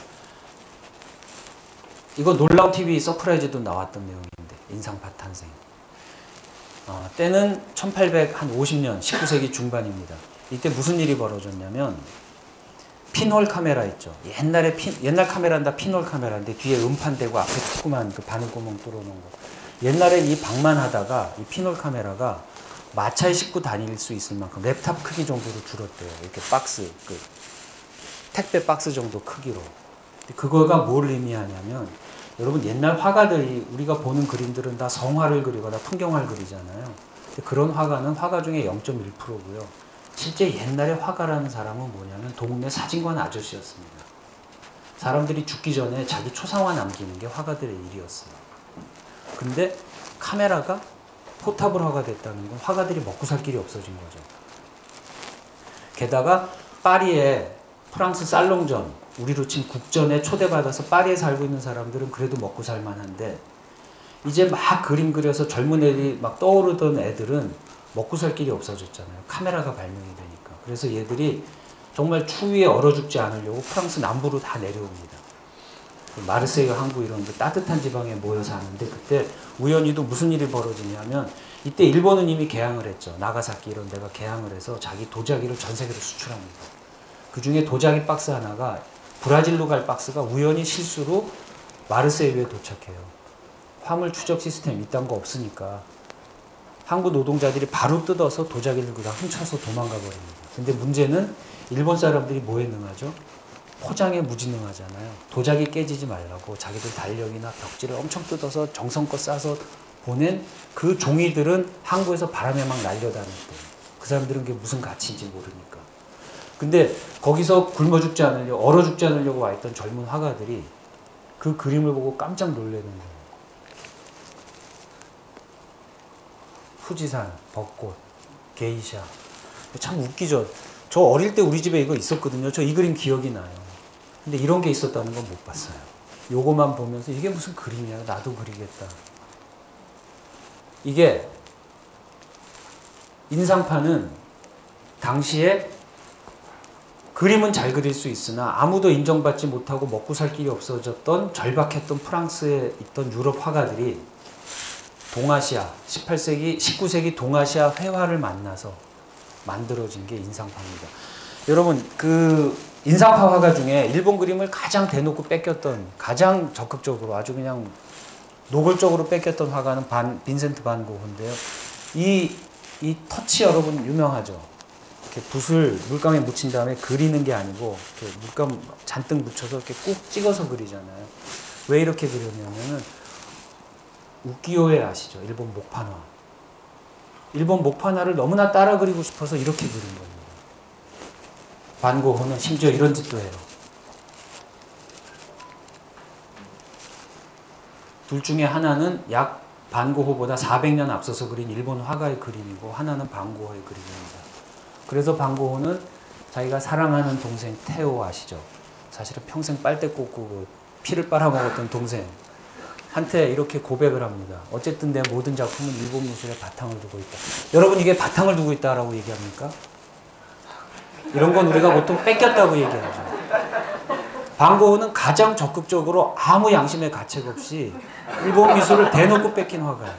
이거 놀라운 티비 서프라이즈도 나왔던 내용인데, 인상파 탄생. 어, 때는 천팔백오십 년, 십구 세기 중반입니다. 이때 무슨 일이 벌어졌냐면, 핀홀 카메라 있죠. 옛날에 핀, 옛날 카메라는 다 핀홀 카메라인데 뒤에 음판 대고 앞에 조그만 그 바늘구멍 뚫어놓은 거. 옛날에 이 방만하다가 이 핀홀 카메라가 마차에 싣고 다닐 수 있을 만큼 랩탑 크기 정도로 줄었대요. 이렇게 박스, 그 택배 박스 정도 크기로. 그거가 뭘 의미하냐면, 여러분 옛날 화가들이 우리가 보는 그림들은 다 성화를 그리거나 풍경화를 그리잖아요. 근데 그런 화가는 화가 중에 영 점 일 퍼센트고요. 실제 옛날에 화가라는 사람은 뭐냐면 동네 사진관 아저씨였습니다. 사람들이 죽기 전에 자기 초상화 남기는 게 화가들의 일이었어요. 근데 카메라가 포탑을 화가 됐다는 건 화가들이 먹고 살 길이 없어진 거죠. 게다가 파리에 프랑스 살롱전, 우리로 친 국전에 초대받아서 파리에 살고 있는 사람들은 그래도 먹고 살만한데, 이제 막 그림 그려서 젊은 애들이 막 떠오르던 애들은 먹고 살 길이 없어졌잖아요. 카메라가 발명이 되니까. 그래서 얘들이 정말 추위에 얼어 죽지 않으려고 프랑스 남부로 다 내려옵니다. 마르세유 항구 이런 데 따뜻한 지방에 모여 사는데, 그때 우연히도 무슨 일이 벌어지냐면, 이때 일본은 이미 개항을 했죠. 나가사키 이런 데가 개항을 해서 자기 도자기를 전 세계로 수출합니다. 그 중에 도자기 박스 하나가 브라질로 갈 박스가 우연히 실수로 마르세유에 도착해요. 화물 추적 시스템 이딴 거 없으니까 항구 노동자들이 바로 뜯어서 도자기를 그냥 훔쳐서 도망가 버립니다. 근데 문제는 일본 사람들이 뭐에 능하죠? 포장에 무지능하잖아요. 도자기 깨지지 말라고 자기들 달력이나 벽지를 엄청 뜯어서 정성껏 싸서 보낸 그 종이들은 항구에서 바람에 막 날려다녔대요. 그 사람들은 그게 무슨 가치인지 모르니까. 근데 거기서 굶어 죽지 않으려고, 얼어 죽지 않으려고 와 있던 젊은 화가들이 그 그림을 보고 깜짝 놀라는 거예요. 후지산, 벚꽃, 게이샤. 참 웃기죠. 저 어릴 때 우리 집에 이거 있었거든요. 저 이 그림 기억이 나요. 근데 이런 게 있었다는 건 못 봤어요. 요거만 보면서 이게 무슨 그림이야. 나도 그리겠다. 이게 인상파는 당시에 그림은 잘 그릴 수 있으나 아무도 인정받지 못하고 먹고 살 길이 없어졌던 절박했던 프랑스에 있던 유럽 화가들이 동아시아, 십팔 세기, 십구 세기 동아시아 회화를 만나서 만들어진 게 인상파입니다. 여러분, 그 인상파 화가 중에 일본 그림을 가장 대놓고 뺏겼던, 가장 적극적으로 아주 그냥 노골적으로 뺏겼던 화가는 반, 빈센트 반 고흐인데요. 이, 이 터치 여러분 유명하죠. 이렇게 붓을 물감에 묻힌 다음에 그리는 게 아니고 이렇게 물감 잔뜩 묻혀서 이렇게 꾹 찍어서 그리잖아요. 왜 이렇게 그렸냐면은 우키요에 아시죠? 일본 목판화. 일본 목판화를 너무나 따라 그리고 싶어서 이렇게 그린 겁니다. 반 고흐는 심지어 이런 짓도 해요. 둘 중에 하나는 약 반 고흐보다 사백 년 앞서서 그린 일본 화가의 그림이고 하나는 반 고흐의 그림입니다. 그래서 반 고흐는 자기가 사랑하는 동생 테오 아시죠? 사실은 평생 빨대 꽂고 피를 빨아먹었던 동생 한테 이렇게 고백을 합니다. 어쨌든 내 모든 작품은 일본 미술에 바탕을 두고 있다. 여러분, 이게 바탕을 두고 있다라고 얘기합니까? 이런 건 우리가 보통 뺏겼다고 얘기하죠. 반 고흐는 가장 적극적으로 아무 양심의 가책 없이 일본 미술을 대놓고 뺏긴 화가예요.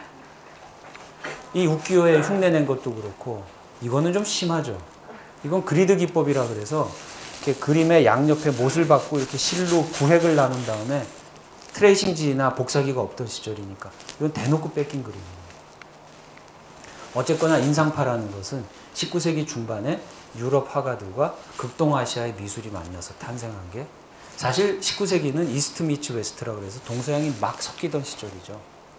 이 우키요에 흉내낸 것도 그렇고 이거는 좀 심하죠. 이건 그리드 기법이라 그래서 이렇게 그림의 양옆에 못을 박고 이렇게 실로 구획을 나눈 다음에 트레이싱지나 복사기가 없던 시절이니까 이건 대놓고 뺏긴 그림이에요. 어쨌거나 인상파라는 것은 십구 세기 중반에 유럽 화가들과 극동아시아의 미술이 만나서 탄생한 게, 사실 십구 세기는 이스트 미츠 웨스트라고 해서 동서양이 막 섞이던 시절이죠.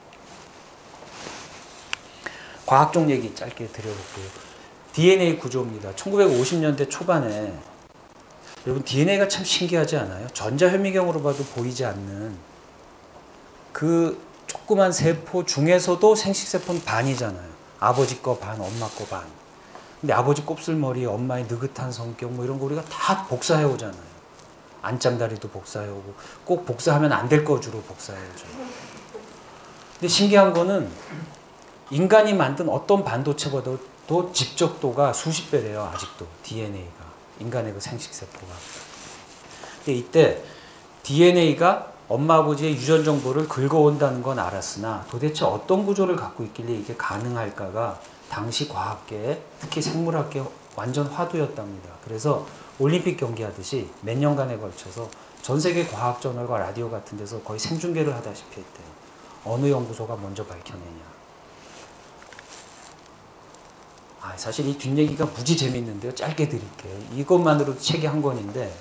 과학적 얘기 짧게 드려볼게요. 디엔에이 구조입니다. 천구백오십 년대 초반에, 여러분 디엔에이가 참 신기하지 않아요? 전자현미경으로 봐도 보이지 않는 그 조그만 세포 중에서도 생식세포는 반이잖아요. 아버지 거 반, 엄마 거 반. 근데 아버지 곱슬머리, 엄마의 느긋한 성격 뭐 이런 거 우리가 다 복사해 오잖아요. 안짱다리도 복사해 오고, 꼭 복사하면 안 될 거 주로 복사해 오죠. 근데 신기한 거는 인간이 만든 어떤 반도체보다도 집적도가 수십 배래요. 아직도 디엔에이가, 인간의 그 생식세포가. 근데 이때 디엔에이가 엄마 아버지의 유전 정보를 긁어온다는 건 알았으나 도대체 어떤 구조를 갖고 있길래 이게 가능할까가 당시 과학계에, 특히 생물학계에 완전 화두였답니다. 그래서 올림픽 경기하듯이 몇 년간에 걸쳐서 전 세계 과학 저널과 라디오 같은 데서 거의 생중계를 하다시피 했대요. 어느 연구소가 먼저 밝혀내냐. 아, 사실 이 뒷얘기가 무지 재밌는데요. 짧게 드릴게요. 이것만으로도 책이 한 권인데,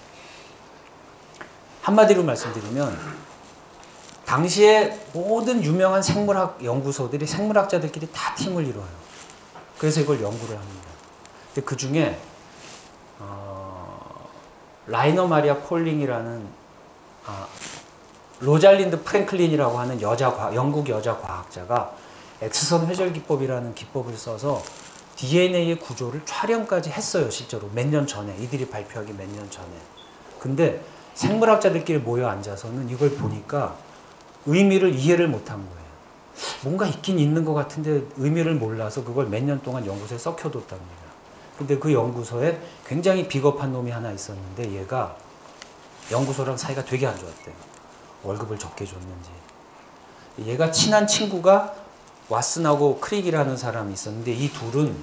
한마디로 말씀드리면 당시에 모든 유명한 생물학 연구소들이 생물학자들끼리 다 팀을 이뤄요. 그래서 이걸 연구를 합니다. 근데 그 중에 어, 라이너 마리아 폴링이라는 아, 로잘린드 프랭클린이라고 하는 여자 과, 영국 여자 과학자가 X선 회절 기법이라는 기법을 써서 디엔에이의 구조를 촬영까지 했어요. 실제로 몇 년 전에, 이들이 발표하기 몇 년 전에. 근데 생물학자들끼리 모여 앉아서는 이걸 보니까 의미를 이해를 못한 거예요. 뭔가 있긴 있는 것 같은데 의미를 몰라서 그걸 몇 년 동안 연구소에 썩혀뒀답니다. 근데 그 연구소에 굉장히 비겁한 놈이 하나 있었는데 얘가 연구소랑 사이가 되게 안 좋았대요. 월급을 적게 줬는지. 얘가 친한 친구가 왓슨하고 크릭이라는 사람이 있었는데 이 둘은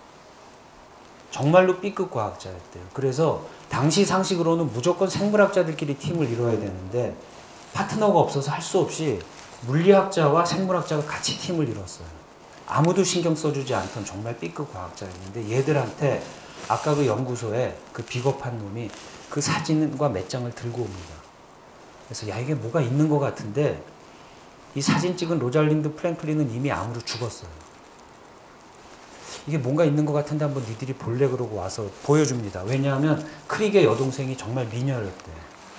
정말로 B급 과학자였대요. 그래서 당시 상식으로는 무조건 생물학자들끼리 팀을 이뤄야 되는데 파트너가 없어서 할 수 없이 물리학자와 생물학자가 같이 팀을 이뤘어요. 아무도 신경 써주지 않던 정말 B급 과학자였는데 얘들한테 아까 그 연구소에 그 비겁한 놈이 그 사진과 몇 장을 들고 옵니다. 그래서 야, 이게 뭐가 있는 것 같은데 이 사진 찍은 로잘린드 프랭클린은 이미 암으로 죽었어요. 이게 뭔가 있는 것 같은데 한번 니들이 볼래 그러고 와서 보여줍니다. 왜냐하면 크릭의 여동생이 정말 미녀였대요.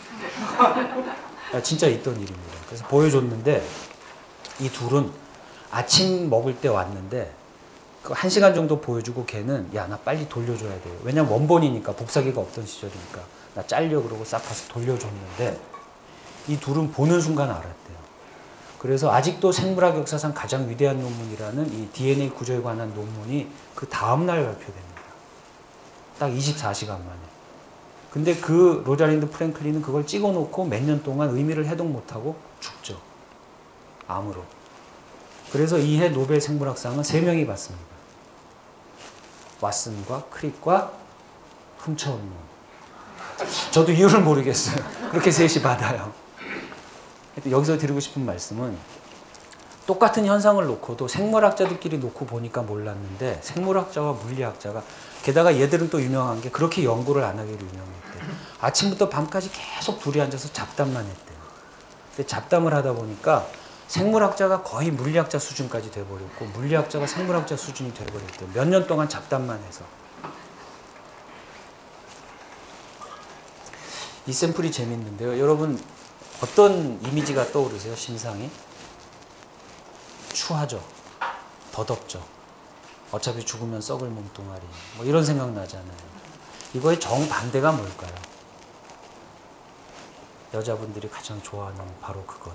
진짜 있던 일입니다. 그래서 보여줬는데 이 둘은 아침 먹을 때 왔는데 한 시간 정도 보여주고 걔는 야, 나 빨리 돌려줘야 돼요. 왜냐면 원본이니까 복사기가 없던 시절이니까 나 잘려 그러고 싹 가서 돌려줬는데 이 둘은 보는 순간 알았대요. 그래서 아직도 생물학 역사상 가장 위대한 논문이라는 이 디엔에이 구조에 관한 논문이 그 다음날 발표됩니다. 딱 이십사 시간 만에. 근데 그 로잘린드 프랭클린은 그걸 찍어놓고 몇 년 동안 의미를 해독 못하고 죽죠. 암으로. 그래서 이해 노벨 생물학상은 세 명이 받습니다. 왓슨과 크릭과 훔쳐온 놈. 저도 이유를 모르겠어요. 그렇게 셋이 받아요. 여기서 드리고 싶은 말씀은 똑같은 현상을 놓고도 생물학자들끼리 놓고 보니까 몰랐는데 생물학자와 물리학자가 게다가 얘들은 또 유명한 게 그렇게 연구를 안 하기로 유명했대요. 아침부터 밤까지 계속 둘이 앉아서 잡담만 했대요. 근데 잡담을 하다 보니까 생물학자가 거의 물리학자 수준까지 돼버렸고 물리학자가 생물학자 수준이 돼버렸대요. 몇 년 동안 잡담만 해서. 이 샘플이 재밌는데요. 여러분 어떤 이미지가 떠오르세요? 심상이? 추하죠. 더덥죠. 어차피 죽으면 썩을 몸뚱아리. 뭐 이런 생각 나잖아요. 이거의 정반대가 뭘까요? 여자분들이 가장 좋아하는 바로 그것.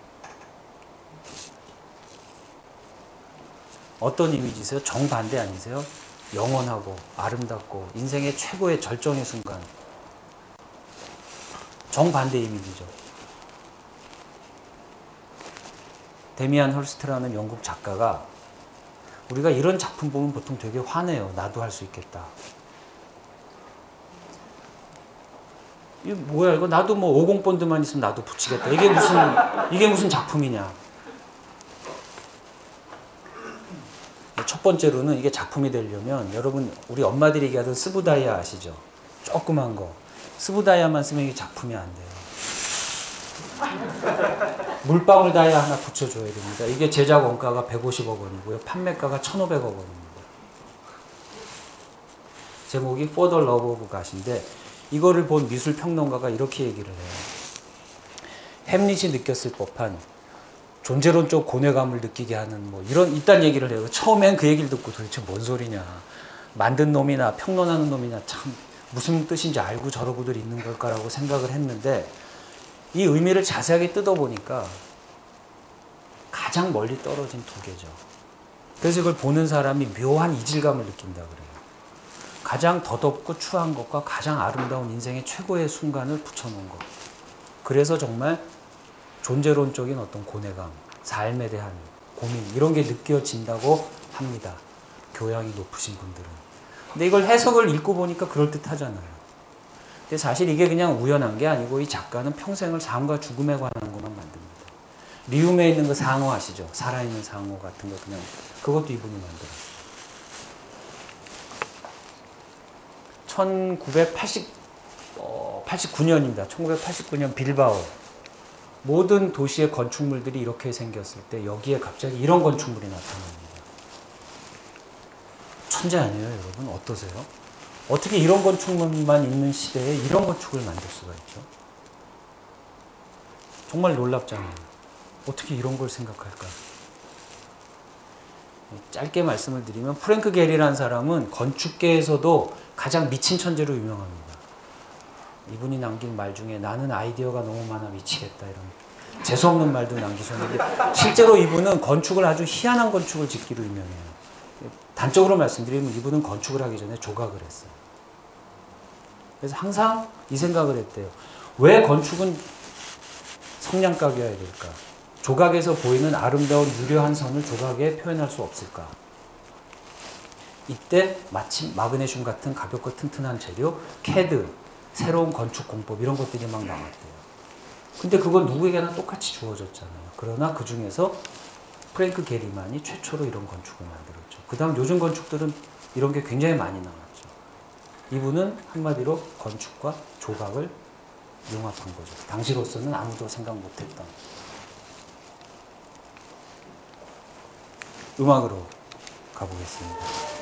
어떤 이미지세요? 정반대 아니세요? 영원하고 아름답고 인생의 최고의 절정의 순간. 정반대 이미지죠. 데미안 헐스트라는 영국 작가가 우리가 이런 작품 보면 보통 되게 화내요. 나도 할 수 있겠다. 이게 뭐야 이거 나도 뭐 오공 본드만 있으면 나도 붙이겠다. 이게 무슨 이게 무슨 작품이냐. 첫 번째로는 이게 작품이 되려면 여러분 우리 엄마들이 얘기하던 스부다이아 아시죠? 조그만 거. 스부다이아만 쓰면 이게 작품이 안 돼요. 물방울 다이아 하나 붙여줘야 됩니다. 이게 제작 원가가 백오십억 원이고요. 판매가가 천오백억 원입니다. 제목이 For the Love of God인데 이거를 본 미술평론가가 이렇게 얘기를 해요. 햄릿이 느꼈을 법한 존재론적 고뇌감을 느끼게 하는 뭐 이런 이딴 얘기를 해요. 처음엔 그 얘기를 듣고 도대체 뭔 소리냐. 만든 놈이나 평론하는 놈이나 참 무슨 뜻인지 알고 저러고들 있는 걸까라고 생각을 했는데 이 의미를 자세하게 뜯어보니까 가장 멀리 떨어진 두 개죠. 그래서 이걸 보는 사람이 묘한 이질감을 느낀다 그래요. 가장 더덥고 추한 것과 가장 아름다운 인생의 최고의 순간을 붙여놓은 것. 그래서 정말 존재론적인 어떤 고뇌감, 삶에 대한 고민 이런 게 느껴진다고 합니다. 교양이 높으신 분들은. 근데 이걸 해석을 읽고 보니까 그럴듯하잖아요. 근데 사실 이게 그냥 우연한 게 아니고 이 작가는 평생을 삶과 죽음에 관한 것만 만듭니다. 리움에 있는 그 상어 아시죠? 살아있는 상어 같은 거 그냥 그것도 이분이 만들었어요. 천구백팔십구 년입니다. 천구백팔십구 년 빌바오. 모든 도시의 건축물들이 이렇게 생겼을 때 여기에 갑자기 이런 건축물이 나타납니다. 천재 아니에요, 여러분? 어떠세요? 어떻게 이런 건축물만 있는 시대에 이런 건축을 만들 수가 있죠? 정말 놀랍잖아요. 어떻게 이런 걸 생각할까? 짧게 말씀을 드리면 프랭크 게리라는 사람은 건축계에서도 가장 미친 천재로 유명합니다. 이분이 남긴 말 중에 나는 아이디어가 너무 많아 미치겠다 이런 재수없는 말도 남기셨는데 실제로 이분은 건축을 아주 희한한 건축을 짓기로 유명해요. 단적으로 말씀드리면 이분은 건축을 하기 전에 조각을 했어요. 그래서 항상 이 생각을 했대요. 왜 건축은 성냥갑이어야 될까? 조각에서 보이는 아름다운 유려한 선을 조각에 표현할 수 없을까? 이때 마침 마그네슘 같은 가볍고 튼튼한 재료, 캐드, 새로운 건축 공법 이런 것들이 막 나왔대요. 근데 그건 누구에게나 똑같이 주어졌잖아요. 그러나 그 중에서 프랭크 게리만이 최초로 이런 건축을 만들었죠. 그 다음 요즘 건축들은 이런 게 굉장히 많이 나왔죠. 이분은 한마디로 건축과 조각을 융합한 거죠. 당시로서는 아무도 생각 못했던. 음악으로 가보겠습니다.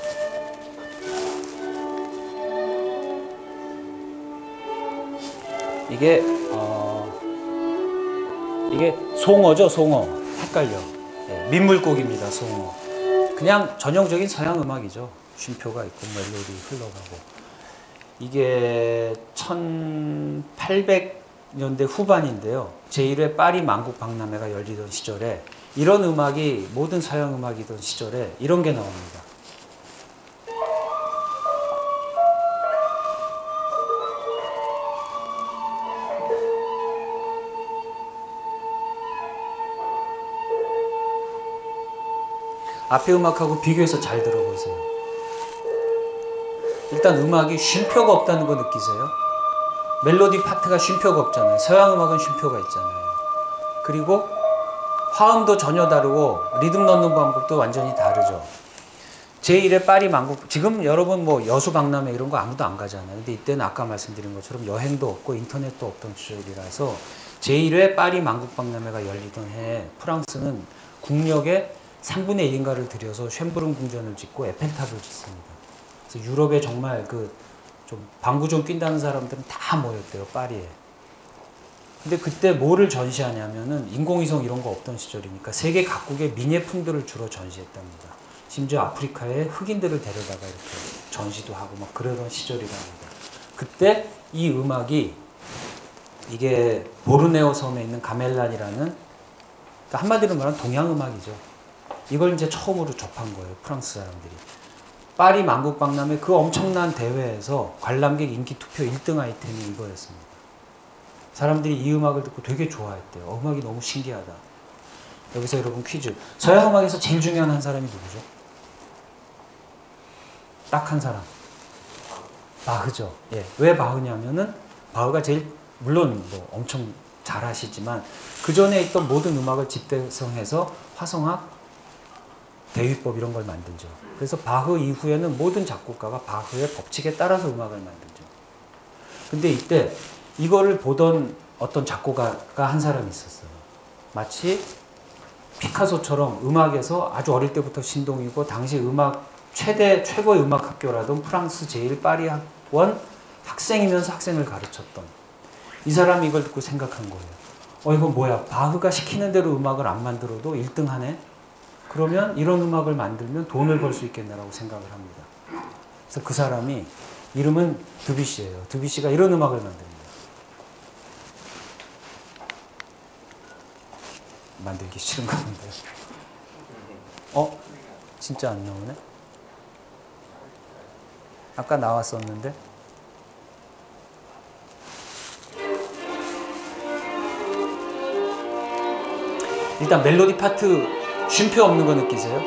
이게 어 이게 송어죠, 송어. 헷갈려. 네, 민물고기입니다, 송어. 그냥 전형적인 서양 음악이죠. 쉼표가 있고 멜로디 흘러가고. 이게 천팔백 년대 후반인데요. 제일 회 파리 만국 박람회가 열리던 시절에 이런 음악이 모든 서양 음악이던 시절에 이런 게 나옵니다. 앞에 음악하고 비교해서 잘 들어보세요. 일단 음악이 쉼표가 없다는 거 느끼세요? 멜로디 파트가 쉼표가 없잖아요. 서양 음악은 쉼표가 있잖아요. 그리고 화음도 전혀 다르고 리듬 넣는 방법도 완전히 다르죠. 제일 회 파리 만국, 지금 여러분 뭐 여수 박람회 이런 거 아무도 안 가잖아요. 근데 이때는 아까 말씀드린 것처럼 여행도 없고 인터넷도 없던 시절이라서 제일 회 파리 만국 박람회가 열리던 해에 프랑스는 국력의 삼분의 일인가를 들여서 쇤브른 궁전을 짓고 에펠탑을 짓습니다. 그래서 유럽에 정말 그 좀 방구 좀 낀다는 사람들은 다 모였대요, 파리에. 근데 그때 뭐를 전시하냐면은 인공위성 이런 거 없던 시절이니까 세계 각국의 민예품들을 주로 전시했답니다. 심지어 아프리카에 흑인들을 데려다가 이렇게 전시도 하고 막 그러던 시절이랍니다. 그때 이 음악이 이게 보르네오 섬에 있는 가멜란이라는, 그러니까 한마디로 말하면 동양 음악이죠. 이걸 이제 처음으로 접한 거예요, 프랑스 사람들이. 파리 만국 박람회 그 엄청난 대회에서 관람객 인기 투표 일 등 아이템이 이거였습니다. 사람들이 이 음악을 듣고 되게 좋아했대요. 어, 음악이 너무 신기하다. 여기서 여러분 퀴즈. 서양 음악에서 제일 중요한 한 사람이 누구죠? 딱 한 사람. 바흐죠. 예. 왜 바흐냐면은 바흐가 제일, 물론 뭐 엄청 잘하시지만 그 전에 있던 모든 음악을 집대성해서 화성학, 대위법 이런 걸 만들죠. 그래서 바흐 이후에는 모든 작곡가가 바흐의 법칙에 따라서 음악을 만들죠. 근데 이때 이거를 보던 어떤 작곡가가 한 사람이 있었어요. 마치 피카소처럼 음악에서 아주 어릴 때부터 신동이고 당시 음악 최대 최고의 음악 학교라던 프랑스 제일 파리 학원 학생이면서 학생을 가르쳤던 이 사람이 이걸 듣고 생각한 거예요. 어 이거 뭐야, 바흐가 시키는 대로 음악을 안 만들어도 일 등 하네? 그러면 이런 음악을 만들면 돈을 벌 수 있겠네라고 생각을 합니다. 그래서 그 사람이 이름은 드뷔시예요. 드뷔시가 이런 음악을 만듭니다. 만들기 싫은가 본데요. 어? 진짜 안 나오네? 아까 나왔었는데? 일단 멜로디 파트 쉼표 없는 거 느끼세요?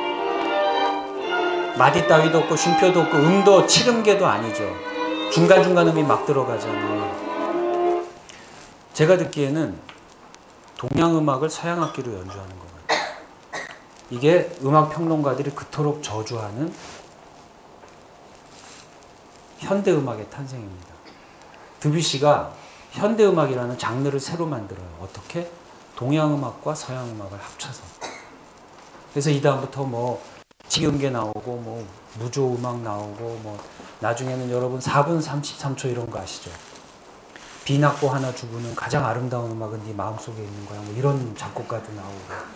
마디 따위도 없고 쉼표도 없고 음도 칠음계도 아니죠. 중간중간 음이 막 들어가잖아요. 제가 듣기에는 동양 음악을 서양 악기로 연주하는 것 같아요. 이게 음악 평론가들이 그토록 저주하는 현대 음악의 탄생입니다. 드뷔시가 현대 음악이라는 장르를 새로 만들어요. 어떻게? 동양 음악과 서양 음악을 합쳐서. 그래서 이 다음부터 뭐 지음계 나오고 뭐 무조 음악 나오고 뭐 나중에는 여러분 사 분 삼십삼 초 이런 거 아시죠? 비낙보 하나 주부는 가장 아름다운 음악은 네 마음속에 있는 거야. 뭐 이런 작곡가도 나오고.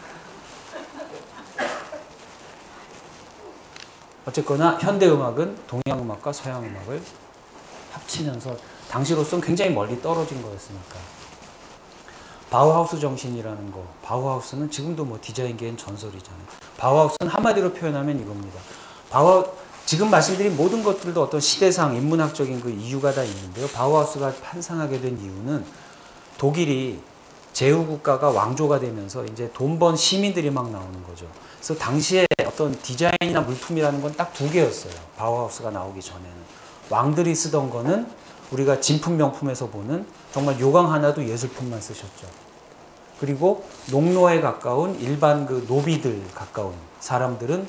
어쨌거나 현대 음악은 동양 음악과 서양 음악을 합치면서 당시로서는 굉장히 멀리 떨어진 거였으니까. 바우하우스 정신이라는 거. 바우하우스는 지금도 뭐 디자인계엔 전설이잖아요. 바우하우스는 한마디로 표현하면 이겁니다. 바우 지금 말씀드린 모든 것들도 어떤 시대상 인문학적인 그 이유가 다 있는데요. 바우하우스가 탄생하게 된 이유는 독일이 제후국가가 왕조가 되면서 이제 돈 번 시민들이 막 나오는 거죠. 그래서 당시에 어떤 디자인이나 물품이라는 건 딱 두 개였어요. 바우하우스가 나오기 전에는. 왕들이 쓰던 거는 우리가 진품 명품에서 보는 정말 요강 하나도 예술품만 쓰셨죠. 그리고 농노에 가까운 일반 그 노비들 가까운 사람들은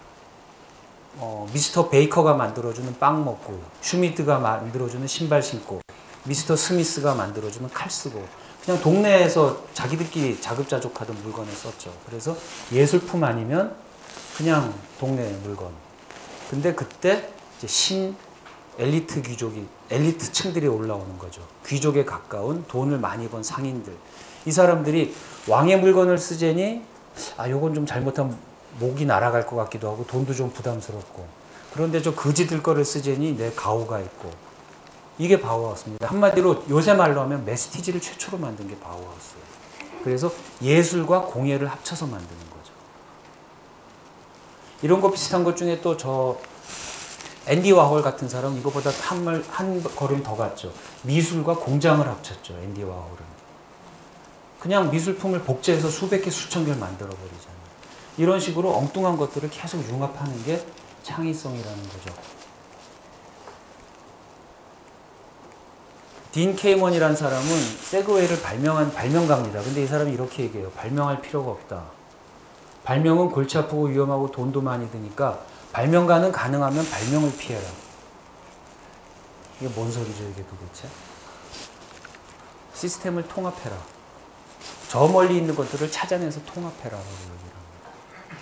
어, 미스터 베이커가 만들어주는 빵 먹고, 슈미트가 만들어주는 신발 신고, 미스터 스미스가 만들어주는 칼 쓰고, 그냥 동네에서 자기들끼리 자급자족하던 물건을 썼죠. 그래서 예술품 아니면 그냥 동네 물건. 근데 그때 이제 신 엘리트 귀족이, 엘리트 층들이 올라오는 거죠. 귀족에 가까운 돈을 많이 번 상인들. 이 사람들이 왕의 물건을 쓰자니, 아, 요건 좀 잘못하면 목이 날아갈 것 같기도 하고, 돈도 좀 부담스럽고. 그런데 저 거지들 거를 쓰자니 내 가오가 있고. 이게 바우하우스입니다. 한마디로 요새 말로 하면 메스티지를 최초로 만든 게 바우하우스예요. 그래서 예술과 공예를 합쳐서 만드는 거죠. 이런 거 비슷한 것 중에 또 저 앤디 와홀 같은 사람은 이거보다 한, 말, 한 걸음 더 갔죠. 미술과 공장을 합쳤죠. 앤디 와홀은. 그냥 미술품을 복제해서 수백 개, 수천 개를 만들어버리잖아요. 이런 식으로 엉뚱한 것들을 계속 융합하는 게 창의성이라는 거죠. 딘 케이먼이라는 사람은 세그웨이를 발명한 발명가입니다. 근데 이 사람이 이렇게 얘기해요. 발명할 필요가 없다. 발명은 골치 아프고 위험하고 돈도 많이 드니까 발명가는 가능하면 발명을 피해라. 이게 뭔 소리죠, 이게 도대체? 시스템을 통합해라. 저 멀리 있는 것들을 찾아내서 통합해라라고 얘기를 합니다.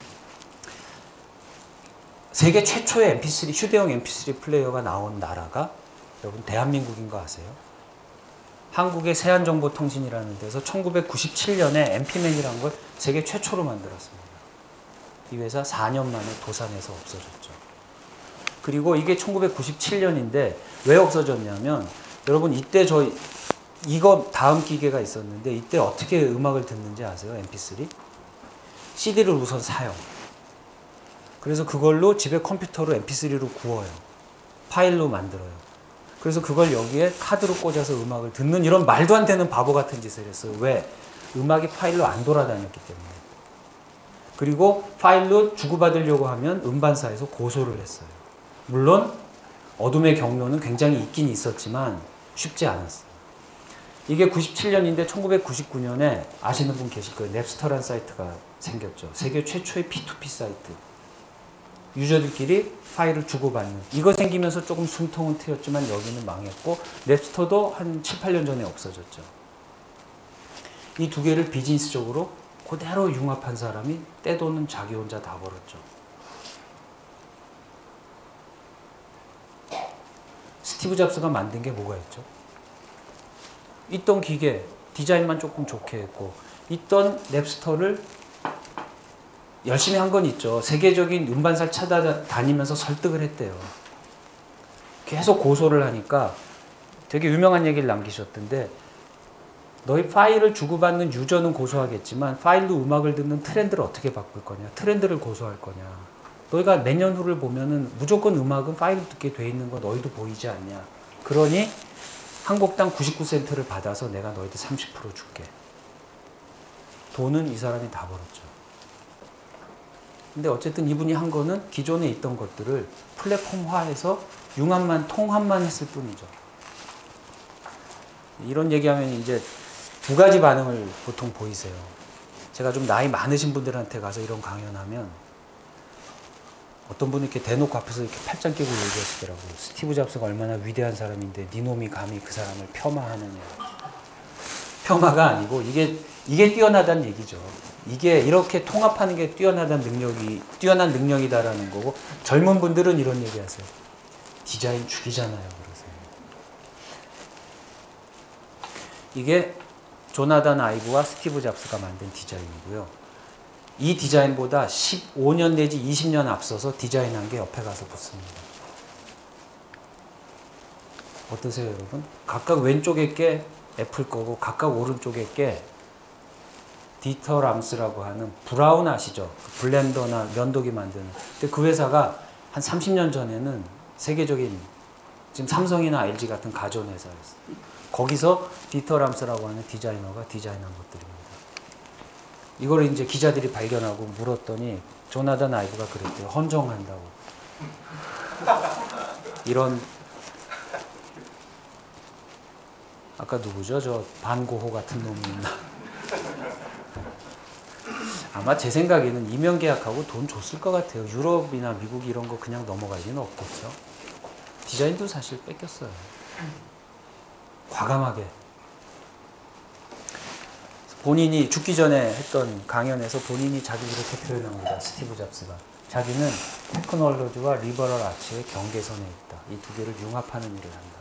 세계 최초의 엠피쓰리, 휴대용 엠피쓰리 플레이어가 나온 나라가 여러분 대한민국인 거 아세요? 한국의 세안정보통신이라는 데서 천구백구십칠 년에 엠피맨이라는 걸 세계 최초로 만들었습니다. 이 회사 사 년 만에 도산해서 없어졌죠. 그리고 이게 천구백구십칠 년인데 왜 없어졌냐면 여러분 이때 저 이거 다음 기계가 있었는데 이때 어떻게 음악을 듣는지 아세요? 엠피쓰리? 씨디를 우선 사요. 그래서 그걸로 집에 컴퓨터로 엠피쓰리로 구워요. 파일로 만들어요. 그래서 그걸 여기에 카드로 꽂아서 음악을 듣는 이런 말도 안 되는 바보 같은 짓을 했어요. 왜? 음악이 파일로 안 돌아다녔기 때문에. 그리고 파일로 주고받으려고 하면 음반사에서 고소를 했어요. 물론 어둠의 경로는 굉장히 있긴 있었지만 쉽지 않았어요. 이게 구십칠 년인데 천구백구십구 년에 아시는 분 계실 거예요. 넵스터라는 사이트가 생겼죠. 세계 최초의 피투피 사이트. 유저들끼리 파일을 주고받는. 이거 생기면서 조금 숨통은 트였지만 여기는 망했고 넵스터도 한 칠, 팔 년 전에 없어졌죠. 이 두 개를 비즈니스적으로 그대로 융합한 사람이 떼돈은 자기 혼자 다 벌었죠. 스티브 잡스가 만든 게 뭐가 있죠? 있던 기계, 디자인만 조금 좋게 했고 있던 넵스터를 열심히 한 건 있죠. 세계적인 음반사를 찾아다니면서 설득을 했대요. 계속 고소를 하니까 되게 유명한 얘기를 남기셨던데 너희 파일을 주고받는 유저는 고소하겠지만 파일로 음악을 듣는 트렌드를 어떻게 바꿀 거냐. 트렌드를 고소할 거냐. 너희가 몇 년 후를 보면은 무조건 음악은 파일로 듣게 돼 있는 거 너희도 보이지 않냐. 그러니 한 곡당 구십구 센트를 받아서 내가 너희들 삼십 퍼센트 줄게. 돈은 이 사람이 다 벌었죠. 근데 어쨌든 이분이 한 거는 기존에 있던 것들을 플랫폼화해서 융합만, 통합만 했을 뿐이죠. 이런 얘기하면 이제 두 가지 반응을 보통 보이세요. 제가 좀 나이 많으신 분들한테 가서 이런 강연하면 어떤 분이 이렇게 대놓고 앞에서 이렇게 팔짱 끼고 얘기하시더라고요. 스티브 잡스가 얼마나 위대한 사람인데 네 놈이 감히 그 사람을 폄하하느냐. 폄하가 아니고 이게 이게 뛰어나다는 얘기죠. 이게 이렇게 통합하는 게 뛰어나다는 능력이 뛰어난 능력이다라는 거고 젊은 분들은 이런 얘기하세요. 디자인 죽이잖아요. 그러세요. 이게 조나단 아이브와 스티브 잡스가 만든 디자인이고요. 이 디자인보다 십오 년 내지 이십 년 앞서서 디자인한 게 옆에 가서 붙습니다. 어떠세요, 여러분? 각각 왼쪽에 게 애플 거고 각각 오른쪽에 게 디터 람스라고 하는 브라운 아시죠? 블렌더나 면도기 만드는. 근데 그 회사가 한 삼십 년 전에는 세계적인 지금 삼성이나 엘지 같은 가전 회사였어요. 거기서 디터 람스라고 하는 디자이너가 디자인한 것들입니다. 이걸 이제 기자들이 발견하고 물었더니 조나단 아이브가 그랬대요. 헌정한다고. 이런 아까 누구죠? 저 반고호 같은 놈이 있나? 아마 제 생각에는 이면 계약하고 돈 줬을 것 같아요. 유럽이나 미국 이런 거 그냥 넘어갈 리는 없겠죠. 디자인도 사실 뺏겼어요. 과감하게. 본인이 죽기 전에 했던 강연에서 본인이 자기 그렇게 표현합니다. 스티브 잡스가. 자기는 테크놀로지와 리버럴 아츠의 경계선에 있다. 이 두 개를 융합하는 일을 한다.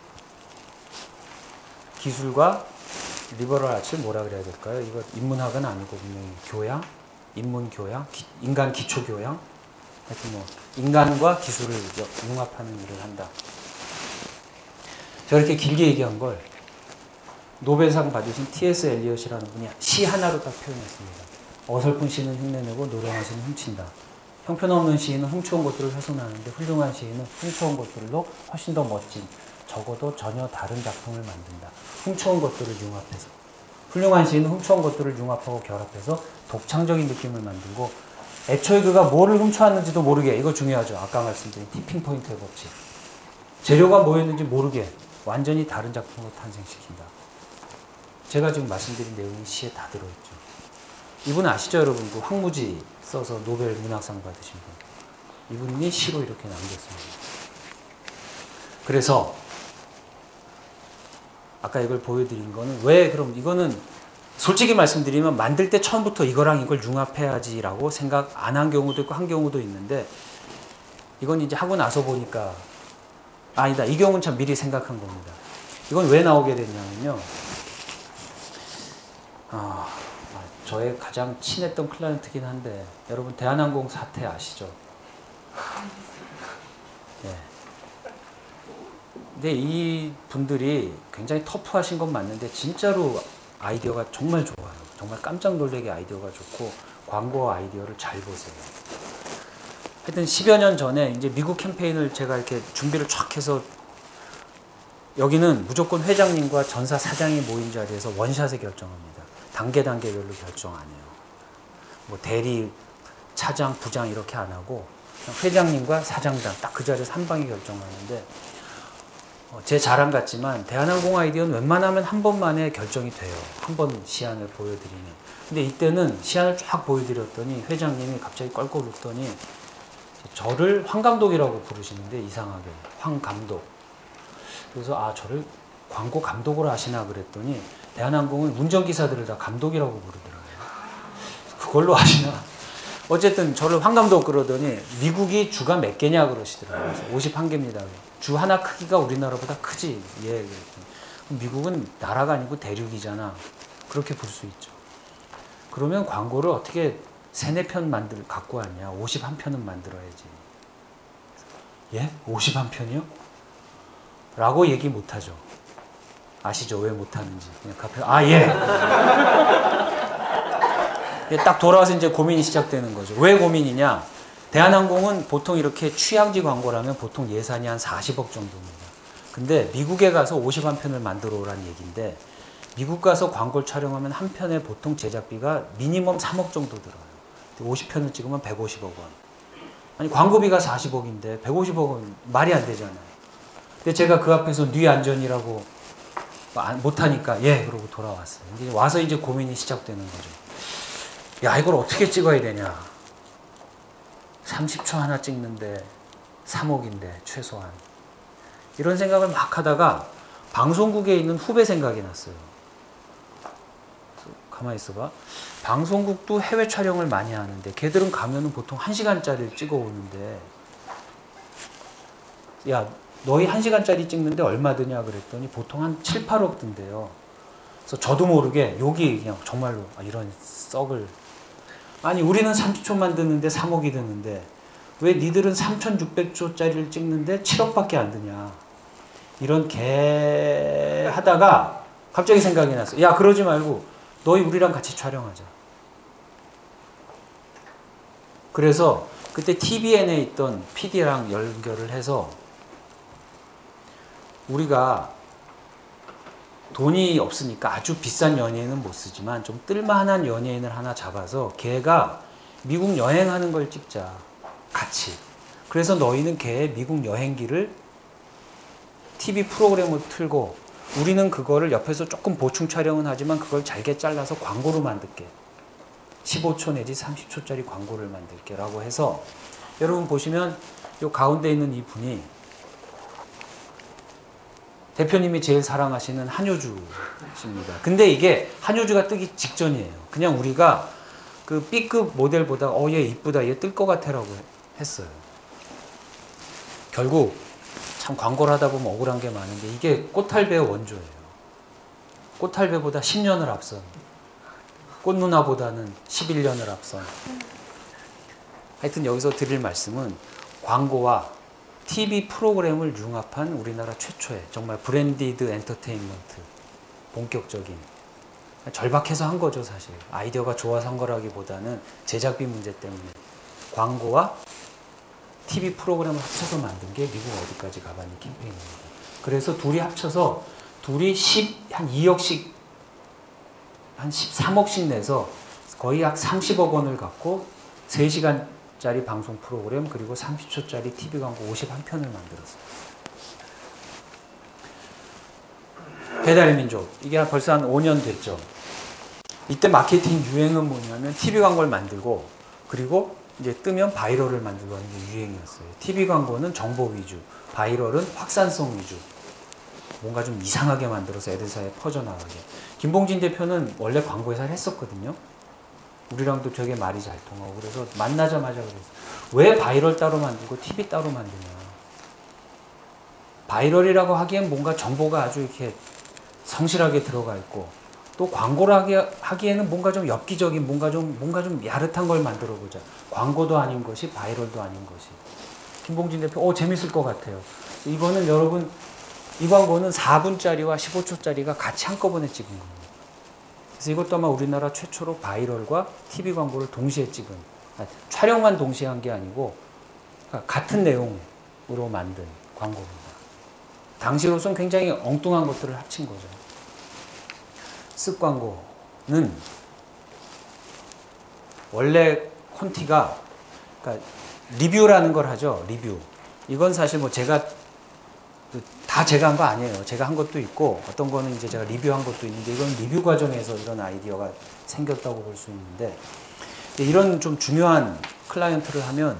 기술과 리버럴 아츠를 뭐라 그래야 될까요? 이거 인문학은 아니고 분명히 교양, 인문 교양, 기, 인간 기초 교양. 하여튼 뭐 인간과 기술을 융합하는 일을 한다. 저렇게 길게 얘기한 걸 노벨상 받으신 티 에스 엘리엇이라는 분이 시 하나로 딱 표현했습니다. 어설픈 시는 흉내내고 노련한 시는 훔친다. 형편없는 시인은 훔쳐온 것들을 훼손하는데 훌륭한 시인은 훔쳐온 것들로 훨씬 더 멋진, 적어도 전혀 다른 작품을 만든다. 훔쳐온 것들을 융합해서. 훌륭한 시인은 훔쳐온 것들을 융합하고 결합해서 독창적인 느낌을 만들고 애초에 그가 뭐를 훔쳐왔는지도 모르게, 이거 중요하죠. 아까 말씀드린 티핑 포인트의 법칙. 재료가 뭐였는지 모르게 완전히 다른 작품을 탄생시킨다. 제가 지금 말씀드린 내용이 시에 다 들어있죠. 이분 아시죠, 여러분? 그 황무지 써서 노벨 문학상 받으신 분. 이분이 시로 이렇게 남겼습니다. 그래서 아까 이걸 보여드린 거는 왜 그럼 이거는 솔직히 말씀드리면 만들 때 처음부터 이거랑 이걸 융합해야지라고 생각 안 한 경우도 있고 한 경우도 있는데 이건 이제 하고 나서 보니까 아니다. 이 경우는 참 미리 생각한 겁니다. 이건 왜 나오게 됐냐면요. 아, 저의 가장 친했던 클라이언트긴 한데 여러분 대한항공 사태 아시죠? 네. 근데 이 분들이 굉장히 터프하신 건 맞는데 진짜로 아이디어가 정말 좋아요. 정말 깜짝 놀라게 아이디어가 좋고 광고 아이디어를 잘 보세요. 하여튼 십여 년 전에 이제 미국 캠페인을 제가 이렇게 준비를 쫙 해서 여기는 무조건 회장님과 전사 사장이 모인 자리에서 원샷에 결정합니다. 단계 단계별로 결정 안 해요. 뭐 대리, 차장, 부장 이렇게 안 하고 회장님과 사장단 딱 그 자리에서 한 방에 결정하는데 어, 제 자랑 같지만 대한항공 아이디어는 웬만하면 한 번만에 결정이 돼요. 한 번 시안을 보여드리면. 근데 이때는 시안을 쫙 보여드렸더니 회장님이 갑자기 껄껄 웃더니 저를 황감독이라고 부르시는데 이상하게 황감독. 그래서 아 저를 광고 감독으로 하시나 그랬더니 대한항공은 운전기사들을 다 감독이라고 부르더라고요. 그걸로 하시나. 어쨌든 저를 황감독 그러더니 미국이 주가 몇 개냐 그러시더라고요. 그래서 오십일 개입니다. 주 하나 크기가 우리나라보다 크지. 예, 그랬더니. 미국은 나라가 아니고 대륙이잖아. 그렇게 볼 수 있죠. 그러면 광고를 어떻게 세네 편 만들 갖고 왔냐. 오십일 편은 만들어야지. 예? 오십일 편이요? 라고 얘기 못하죠. 아시죠? 왜 못하는지. 그냥 카페, 아, 예! 딱 돌아와서 이제 고민이 시작되는 거죠. 왜 고민이냐? 대한항공은 보통 이렇게 취향지 광고라면 보통 예산이 한 사십억 정도입니다. 근데 미국에 가서 오십일 편을 만들어 오라는 얘기인데 미국 가서 광고를 촬영하면 한 편에 보통 제작비가 미니멈 삼억 정도 들어요. 오십 편을 찍으면 백오십억 원. 아니 광고비가 사십억인데 백오십억은 말이 안 되잖아요. 근데 제가 그 앞에서 뉘 안전이라고 못하니까 예 그러고 돌아왔어요. 근데 와서 이제 고민이 시작되는 거죠. 야 이걸 어떻게 찍어야 되냐. 삼십 초 하나 찍는데 삼억인데 최소한. 이런 생각을 막 하다가 방송국에 있는 후배 생각이 났어요. 가만히 있어봐. 방송국도 해외 촬영을 많이 하는데 걔들은 가면은 보통 한 시간짜리를 찍어 오는데 야 너희 한 시간짜리 찍는데 얼마 드냐 그랬더니 보통 한 칠, 팔억 든대요. 그래서 저도 모르게 욕이 그냥 정말로 아, 이런 썩을 아니 우리는 삼십 초만 드는데 삼억이 드는데 왜 니들은 삼천육백 초짜리를 찍는데 칠억밖에 안 드냐. 이런 개 하다가 갑자기 생각이 났어요. 야 그러지 말고 너희 우리랑 같이 촬영하자. 그래서 그때 티비엔에 있던 피디랑 연결을 해서 우리가 돈이 없으니까 아주 비싼 연예인은 못 쓰지만 좀 뜰만한 연예인을 하나 잡아서 걔가 미국 여행하는 걸 찍자. 같이. 그래서 너희는 걔의 미국 여행기를 티비 프로그램을 틀고 우리는 그거를 옆에서 조금 보충 촬영은 하지만 그걸 잘게 잘라서 광고로 만들게. 십오 초 내지 삼십 초짜리 광고를 만들게 라고 해서 여러분 보시면 이 가운데 있는 이 분이 대표님이 제일 사랑하시는 한효주십니다. 근데 이게 한효주가 뜨기 직전이에요. 그냥 우리가 그 B급 모델 보다가 어, 얘 이쁘다, 얘 뜰 것 같아 라고 했어요. 결국 참 광고를 하다 보면 억울한 게 많은데 이게 꽃할배의 원조예요. 꽃할배보다 십 년을 앞선, 꽃누나보다는 십일 년을 앞선. 하여튼 여기서 드릴 말씀은 광고와 티비 프로그램을 융합한 우리나라 최초의 정말 브랜디드 엔터테인먼트, 본격적인, 절박해서 한 거죠 사실. 아이디어가 좋아서 한 거라기보다는 제작비 문제 때문에 광고와 티비 프로그램을 합쳐서 만든 게 미국 어디까지 가봤니 캠페인입니다. 그래서 둘이 합쳐서 둘이 한 이억씩, 한 십삼억씩 내서 거의 약 삼십억 원을 갖고 세 시간짜리 방송 프로그램 그리고 삼십 초짜리 티비 광고 오십일 편을 만들었어요. 배달의 민족, 이게 벌써 한 오 년 됐죠. 이때 마케팅 유행은 뭐냐면 티비 광고를 만들고 그리고 이제 뜨면 바이럴을 만들고 하는 게 유행이었어요. 티비 광고는 정보 위주, 바이럴은 확산성 위주. 뭔가 좀 이상하게 만들어서 애들 사이에 퍼져나가게. 김봉진 대표는 원래 광고회사를 했었거든요. 우리랑도 되게 말이 잘 통하고. 그래서 만나자마자 그랬어요. 왜 바이럴 따로 만들고 티비 따로 만드냐. 바이럴이라고 하기엔 뭔가 정보가 아주 이렇게 성실하게 들어가 있고 또 광고를 하기에는 뭔가 좀 엽기적인, 뭔가 좀, 뭔가 좀 야릇한 걸 만들어 보자. 광고도 아닌 것이 바이럴도 아닌 것이. 김봉진 대표, 오, 재밌을 것 같아요. 이거는 여러분, 이 광고는 사 분짜리와 십오 초짜리가 같이 한꺼번에 찍은 겁니다. 그래서 이것도 아마 우리나라 최초로 바이럴과 티비 광고를 동시에 찍은, 아니, 촬영만 동시에 한 게 아니고 그러니까 같은 내용으로 만든 광고입니다. 당시로선 굉장히 엉뚱한 것들을 합친 거죠. 쓱 광고는 원래 콘티가 그러니까 리뷰라는 걸 하죠. 리뷰. 이건 사실 뭐 제가 다 제가 한 거 아니에요. 제가 한 것도 있고 어떤 거는 이제 제가 리뷰한 것도 있는데 이건 리뷰 과정에서 이런 아이디어가 생겼다고 볼 수 있는데 이런 좀 중요한 클라이언트를 하면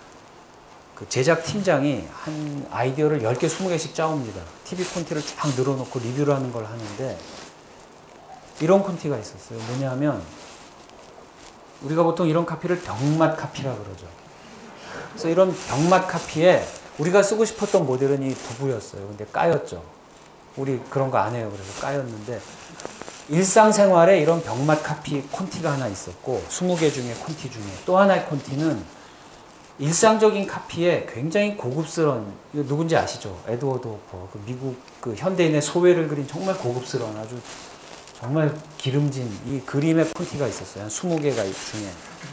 그 제작 팀장이 한 아이디어를 열 개, 스무 개씩 짜옵니다. 티비 콘티를 쫙 늘어놓고 리뷰를 하는 걸 하는데 이런 콘티가 있었어요. 뭐냐면 우리가 보통 이런 카피를 병맛 카피라 그러죠. 그래서 이런 병맛 카피에 우리가 쓰고 싶었던 모델은 이 부부였어요. 근데 까였죠. 우리 그런 거 안 해요. 그래서 까였는데 일상생활에 이런 병맛 카피 콘티가 하나 있었고 스무 개 중에 콘티 중에 또 하나의 콘티는 일상적인 카피에 굉장히 고급스러운, 이거 누군지 아시죠? 에드워드 호퍼, 그 미국 그 현대인의 소외를 그린 정말 고급스러운 아주 정말 기름진 이 그림의 콘티가 있었어요. 한 스무 개가 중에.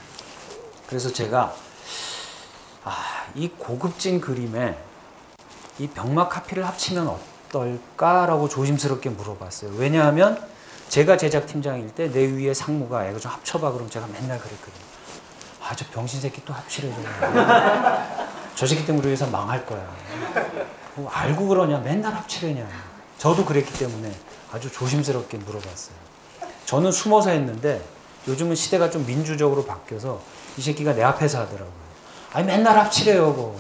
그래서 제가 아, 이 고급진 그림에 이 병맛 카피를 합치면 어떨까라고 조심스럽게 물어봤어요. 왜냐하면 제가 제작팀장일 때 내 위에 상무가 야, 이거 좀 합쳐봐 그러면 제가 맨날 그랬거든요. 아, 저 병신 새끼 또 합치래. 저 새끼 때문에 우리 회사 망할 거야. 뭐 알고 그러냐. 맨날 합치래냐. 저도 그랬기 때문에 아주 조심스럽게 물어봤어요. 저는 숨어서 했는데 요즘은 시대가 좀 민주적으로 바뀌어서 이 새끼가 내 앞에서 하더라고요. 아니 맨날 합치래요. 그거.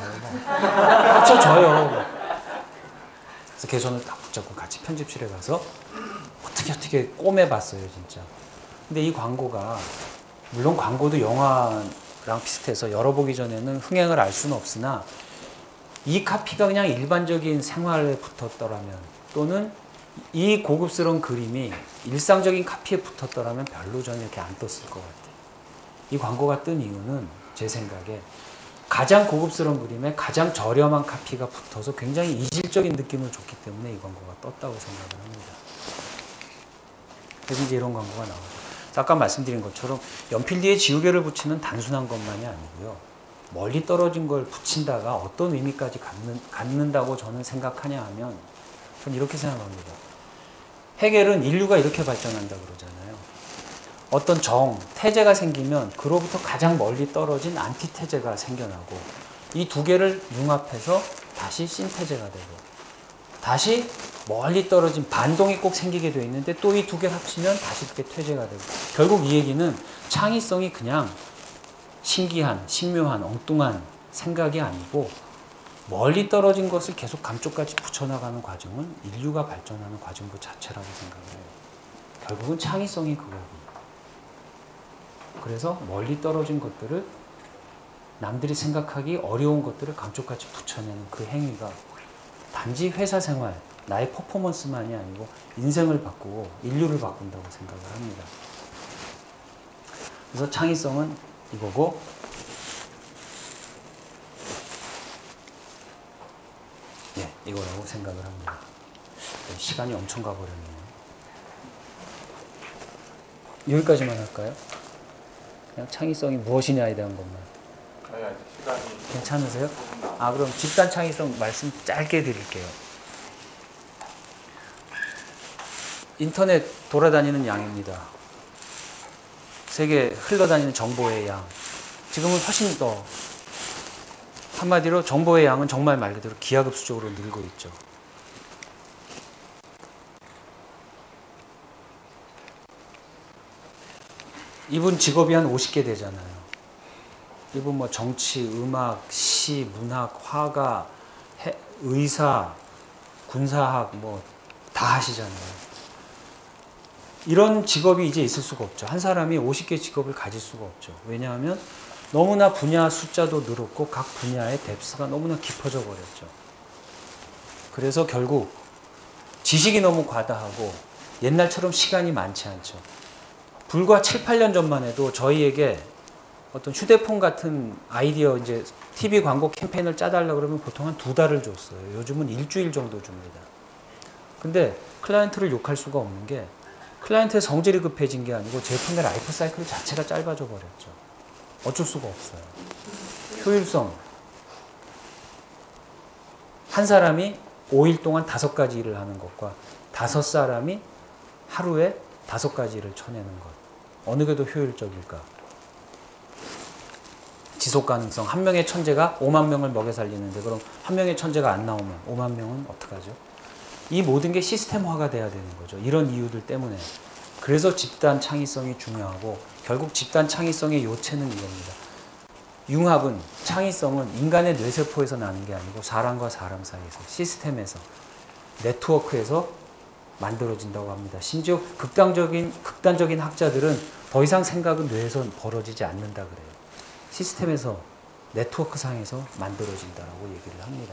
합쳐줘요. 그래서 걔 손을 딱 붙잡고 같이 편집실에 가서 어떻게 어떻게 꼬매봤어요. 진짜. 근데 이 광고가 물론 광고도 영화랑 비슷해서 열어보기 전에는 흥행을 알 수는 없으나 이 카피가 그냥 일반적인 생활에 붙었더라면 또는 이 고급스러운 그림이 일상적인 카피에 붙었더라면 별로 저는 이렇게 안 떴을 것 같아요. 이 광고가 뜬 이유는 제 생각에 가장 고급스러운 그림에 가장 저렴한 카피가 붙어서 굉장히 이질적인 느낌을 줬기 때문에 이 광고가 떴다고 생각을 합니다. 그래서 이제 이런 광고가 나오죠. 아까 말씀드린 것처럼 연필 뒤에 지우개를 붙이는 단순한 것만이 아니고요. 멀리 떨어진 걸 붙인다가 어떤 의미까지 갖는, 갖는다고 저는 생각하냐 하면 전 이렇게 생각합니다. 해겔은 인류가 이렇게 발전한다 그러잖아요. 어떤 정, 태제가 생기면 그로부터 가장 멀리 떨어진 안티태제가 생겨나고 이 두 개를 융합해서 다시 신태제가 되고 다시 멀리 떨어진 반동이 꼭 생기게 되어 있는데 또 이 두 개를 합치면 다시 그게 퇴제가 되고 결국 이 얘기는 창의성이 그냥 신기한, 신묘한, 엉뚱한 생각이 아니고 멀리 떨어진 것을 계속 감쪽같이 붙여나가는 과정은 인류가 발전하는 과정 그 자체라고 생각을 해요. 결국은 창의성이 그거고 그래서 멀리 떨어진 것들을 남들이 생각하기 어려운 것들을 감쪽같이 붙여내는 그 행위가 단지 회사 생활, 나의 퍼포먼스만이 아니고 인생을 바꾸고 인류를 바꾼다고 생각을 합니다. 그래서 창의성은 이거고, 예, 이거라고 생각을 합니다. 시간이 엄청 가버렸네요. 여기까지만 할까요? 그냥 창의성이 무엇이냐에 대한 것만. 아니, 아니, 시간이 괜찮으세요? 아, 그럼 집단 창의성 말씀 짧게 드릴게요. 인터넷 돌아다니는 양입니다. 세계 흘러다니는 정보의 양. 지금은 훨씬 더, 한마디로 정보의 양은 정말 말 그대로 기하급수적으로 늘고 있죠. 이분 직업이 한 오십 개 되잖아요. 이분 뭐 정치, 음악, 시, 문학, 화가, 해, 의사, 군사학 뭐 다 하시잖아요. 이런 직업이 이제 있을 수가 없죠. 한 사람이 오십 개 직업을 가질 수가 없죠. 왜냐하면 너무나 분야 숫자도 늘었고 각 분야의 뎁스가 너무나 깊어져 버렸죠. 그래서 결국 지식이 너무 과다하고 옛날처럼 시간이 많지 않죠. 불과 칠, 팔 년 전만 해도 저희에게 어떤 휴대폰 같은 아이디어, 이제 티비 광고 캠페인을 짜달라 그러면 보통 한 두 달을 줬어요. 요즘은 일주일 정도 줍니다. 근데 클라이언트를 욕할 수가 없는 게 클라이언트의 성질이 급해진 게 아니고 제품의 라이프 사이클 자체가 짧아져 버렸죠. 어쩔 수가 없어요. 효율성. 한 사람이 오 일 동안 다섯 가지 일을 하는 것과 다섯 사람이 하루에 다섯 가지 일을 쳐내는 것. 어느 게 더 효율적일까? 지속 가능성. 한 명의 천재가 오만 명을 먹여 살리는데 그럼 한 명의 천재가 안 나오면 오만 명은 어떡하죠? 이 모든 게 시스템화가 돼야 되는 거죠. 이런 이유들 때문에. 그래서 집단 창의성이 중요하고 결국 집단 창의성의 요체는 이겁니다. 융합은, 창의성은 인간의 뇌세포에서 나는 게 아니고 사람과 사람 사이에서, 시스템에서, 네트워크에서 만들어진다고 합니다. 심지어 극단적인, 극단적인 학자들은 더 이상 생각은 뇌에서 벌어지지 않는다 그래요. 시스템에서, 네트워크 상에서 만들어진다고 얘기를 합니다.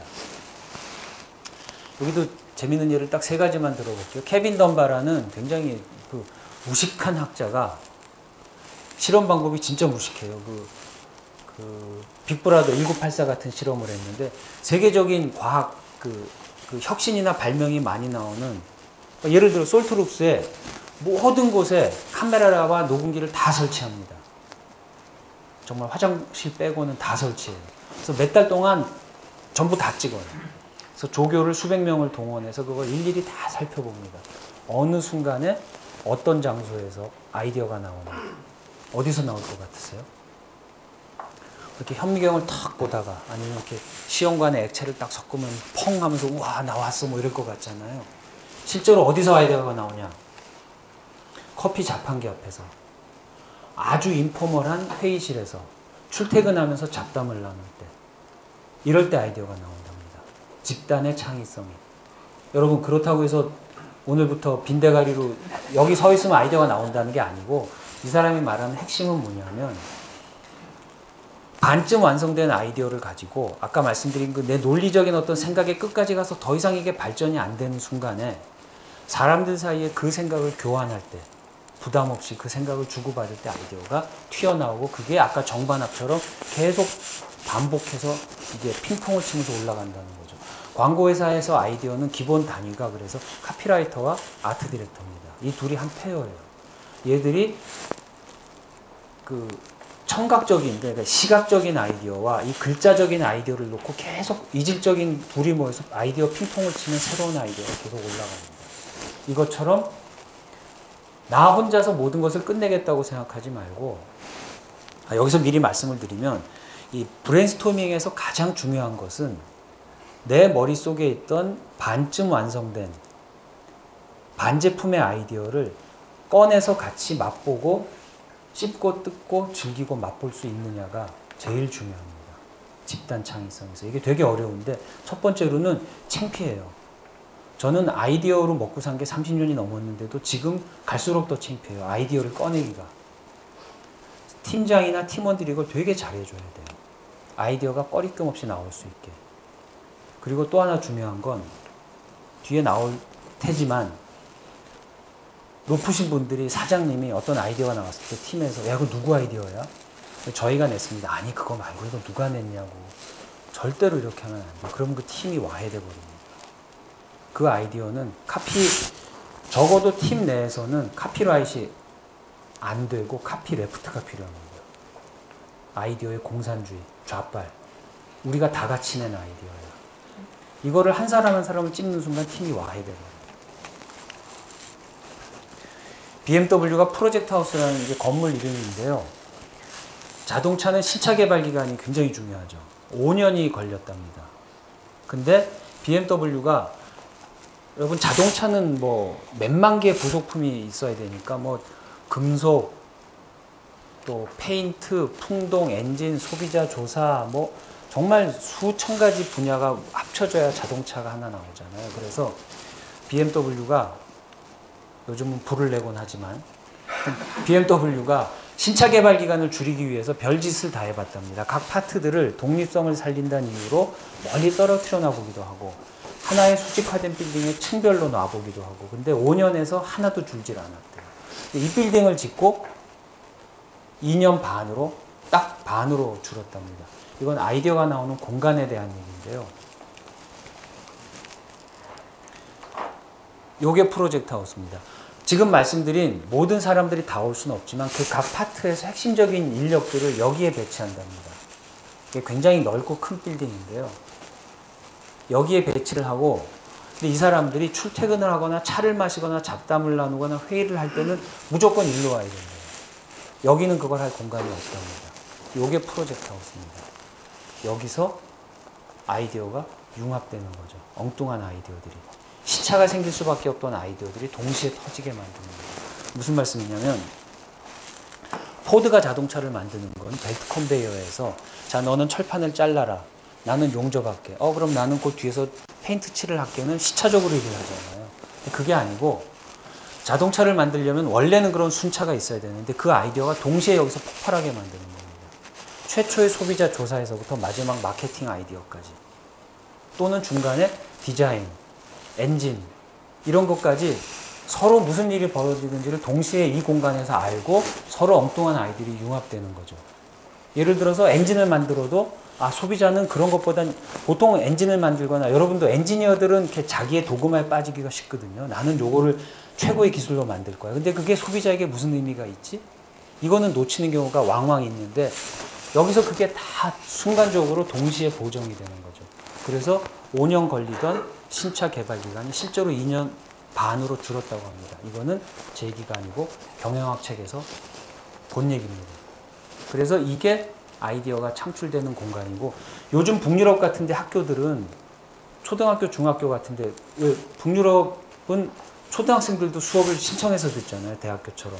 여기도 재밌는 예를 딱 세 가지만 들어볼게요. 케빈 덤바라는 굉장히 그 무식한 학자가 실험 방법이 진짜 무식해요. 그, 그 빅브라더 천구백팔십사 같은 실험을 했는데 세계적인 과학 그, 그 혁신이나 발명이 많이 나오는, 예를 들어 솔트룩스에 모든 곳에 카메라와 녹음기를 다 설치합니다. 정말 화장실 빼고는 다 설치해요. 그래서 몇 달 동안 전부 다 찍어요. 그래서 조교를 수백 명을 동원해서 그걸 일일이 다 살펴봅니다. 어느 순간에 어떤 장소에서 아이디어가 나오나, 어디서 나올 것 같으세요? 이렇게 현미경을 탁 보다가 아니면 이렇게 시험관에 액체를 딱 섞으면 펑 하면서 우와 나왔어 뭐 이럴 것 같잖아요. 실제로 어디서 아이디어가 나오냐? 커피 자판기 앞에서 아주 인포멀한 회의실에서 출퇴근하면서 잡담을 나눌 때, 이럴 때 아이디어가 나온답니다. 집단의 창의성이. 여러분 그렇다고 해서 오늘부터 빈대가리로 여기 서 있으면 아이디어가 나온다는 게 아니고, 이 사람이 말하는 핵심은 뭐냐면 반쯤 완성된 아이디어를 가지고 아까 말씀드린 그 내 논리적인 어떤 생각의 끝까지 가서 더 이상 이게 발전이 안 되는 순간에 사람들 사이에 그 생각을 교환할 때, 부담 없이 그 생각을 주고받을 때 아이디어가 튀어나오고, 그게 아까 정반합처럼 계속 반복해서 이게 핑퐁을 치면서 올라간다는 거죠. 광고회사에서 아이디어는 기본 단위가 그래서 카피라이터와 아트 디렉터입니다. 이 둘이 한 페어예요. 얘들이 그 청각적인, 그러니까 시각적인 아이디어와 이 글자적인 아이디어를 놓고 계속 이질적인 둘이 모여서 아이디어 핑퐁을 치면 새로운 아이디어가 계속 올라갑니다. 이것처럼 나 혼자서 모든 것을 끝내겠다고 생각하지 말고, 아, 여기서 미리 말씀을 드리면 이 브레인스토밍에서 가장 중요한 것은 내 머릿속에 있던 반쯤 완성된 반제품의 아이디어를 꺼내서 같이 맛보고 씹고 뜯고 즐기고 맛볼 수 있느냐가 제일 중요합니다. 집단 창의성에서. 이게 되게 어려운데, 첫 번째로는 창피해요. 저는 아이디어로 먹고 산 게 삼십 년이 넘었는데도 지금 갈수록 더 창피해요. 아이디어를 꺼내기가. 팀장이나 팀원들이 이걸 되게 잘해줘야 돼요. 아이디어가 꺼리낌 없이 나올 수 있게. 그리고 또 하나 중요한 건 뒤에 나올 테지만 높으신 분들이 사장님이 어떤 아이디어가 나왔을 때 팀에서 야, 그거 누구 아이디어야? 저희가 냈습니다. 아니, 그거 말고 이거 누가 냈냐고. 절대로 이렇게 하면 안 돼요. 그럼 그 팀이 와해돼버립니다. 그 아이디어는 카피, 적어도 팀 내에서는 카피라이트이 안 되고 카피레프트가 필요한 거예요. 아이디어의 공산주의, 좌빨. 우리가 다 같이 낸 아이디어예요. 이거를 한 사람 한 사람을 찍는 순간 팀이 와해돼버려요. 비엠더블유가 프로젝트 하우스라는 이게 건물 이름인데요. 자동차는 신차 개발 기간이 굉장히 중요하죠. 오 년이 걸렸답니다. 근데 비엠더블유가 여러분 자동차는 뭐 몇만 개의 부속품이 있어야 되니까 뭐 금속, 또 페인트, 풍동, 엔진, 소비자 조사 뭐 정말 수천 가지 분야가 합쳐져야 자동차가 하나 나오잖아요. 그래서 비엠더블유가 요즘은 불을 내곤 하지만 비엠더블유가 신차 개발 기간을 줄이기 위해서 별짓을 다 해봤답니다. 각 파트들을 독립성을 살린다는 이유로 멀리 떨어뜨려 놔보기도 하고 하나의 수직화된 빌딩에 층별로 놔보기도 하고 근데 오 년에서 하나도 줄질 않았대요. 이 빌딩을 짓고 이 년 반으로 딱 반으로 줄었답니다. 이건 아이디어가 나오는 공간에 대한 얘기인데요. 요게 프로젝트 하우스입니다. 지금 말씀드린 모든 사람들이 다 올 수는 없지만 그 각 파트에서 핵심적인 인력들을 여기에 배치한답니다. 이게 굉장히 넓고 큰 빌딩인데요. 여기에 배치를 하고 근데 이 사람들이 출퇴근을 하거나 차를 마시거나 잡담을 나누거나 회의를 할 때는 무조건 일로 와야 된대요. 여기는 그걸 할 공간이 없답니다. 요게 프로젝트 하우스입니다. 여기서 아이디어가 융합되는 거죠. 엉뚱한 아이디어들이. 시차가 생길 수밖에 없던 아이디어들이 동시에 터지게 만드는 거예요. 무슨 말씀이냐면 포드가 자동차를 만드는 건 벨트 컨베이어에서 자 너는 철판을 잘라라. 나는 용접할게. 어 그럼 나는 그 뒤에서 페인트 칠을 할게는 시차적으로 일을 하잖아요. 그게 아니고 자동차를 만들려면 원래는 그런 순차가 있어야 되는데 그 아이디어가 동시에 여기서 폭발하게 만드는 겁니다. 최초의 소비자 조사에서부터 마지막 마케팅 아이디어까지 또는 중간에 디자인, 엔진 이런 것까지 서로 무슨 일이 벌어지는지를 동시에 이 공간에서 알고 서로 엉뚱한 아이들이 융합되는 거죠. 예를 들어서 엔진을 만들어도 아 소비자는 그런 것보단 보통 엔진을 만들거나 여러분도 엔지니어들은 이렇게 자기의 도구만 빠지기가 쉽거든요. 나는 요거를 최고의 기술로 만들 거야. 근데 그게 소비자에게 무슨 의미가 있지? 이거는 놓치는 경우가 왕왕 있는데 여기서 그게 다 순간적으로 동시에 보정이 되는 거죠. 그래서 오 년 걸리던 신차 개발 기간이 실제로 이 년 반으로 줄었다고 합니다. 이거는 제 얘기가 아니고 경영학 책에서 본 얘기입니다. 그래서 이게 아이디어가 창출되는 공간이고 요즘 북유럽 같은데 학교들은 초등학교, 중학교 같은데 왜 북유럽은 초등학생들도 수업을 신청해서 듣잖아요. 대학교처럼.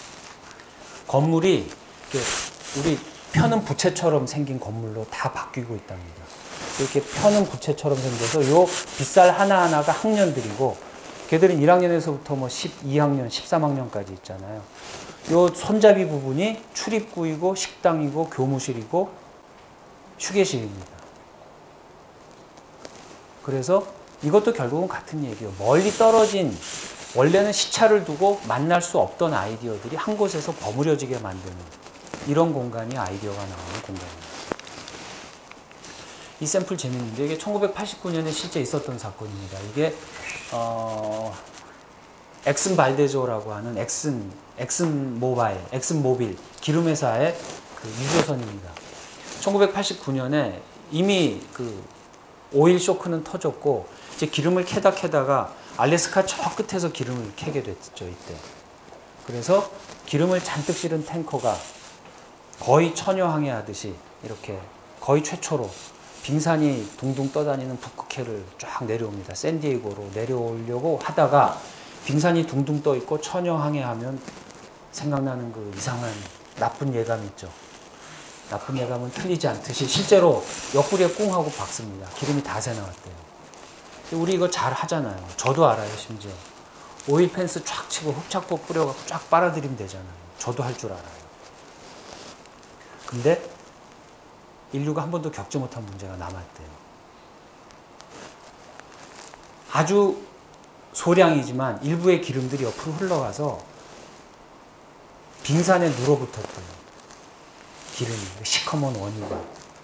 건물이 우리 펴는 부채처럼 생긴 건물로 다 바뀌고 있답니다. 이렇게 펴는 부채처럼 생겨서 요 빗살 하나하나가 학년들이고 걔들은 일 학년에서부터 뭐 십이 학년, 십삼 학년까지 있잖아요. 요 손잡이 부분이 출입구이고 식당이고 교무실이고 휴게실입니다. 그래서 이것도 결국은 같은 얘기예요. 멀리 떨어진 원래는 시차를 두고 만날 수 없던 아이디어들이 한 곳에서 버무려지게 만드는 이런 공간이 아이디어가 나오는 공간입니다. 이 샘플 재밌는데 이게 천구백팔십구 년에 실제 있었던 사건입니다. 이게 어, 엑슨 발데조라고 하는 엑슨, 엑슨 모바일, 엑슨 모빌 기름회사의 그 유조선입니다. 천구백팔십구 년에 이미 그 오일 쇼크는 터졌고 이제 기름을 캐다 캐다가 알래스카 저 끝에서 기름을 캐게 됐죠 이때. 그래서 기름을 잔뜩 실은 탱커가 거의 천여항해 하듯이 이렇게 거의 최초로 빙산이 둥둥 떠다니는 북극해를 쫙 내려옵니다. 샌디에이고로 내려오려고 하다가 빙산이 둥둥 떠 있고 천여항해하면 생각나는 그 이상한 나쁜 예감 있죠. 나쁜 예감은 틀리지 않듯이 실제로 옆구리에 꿍 하고 박습니다. 기름이 다 새 나왔대요. 우리 이거 잘 하잖아요. 저도 알아요, 심지어. 오일 펜스 쫙 치고 흡착법 뿌려갖고 쫙 빨아들이면 되잖아요. 저도 할 줄 알아요. 근데 인류가 한 번도 겪지 못한 문제가 남았대요. 아주 소량이지만 일부의 기름들이 옆으로 흘러가서 빙산에 눌어붙었대요. 기름이, 시커먼 원유가.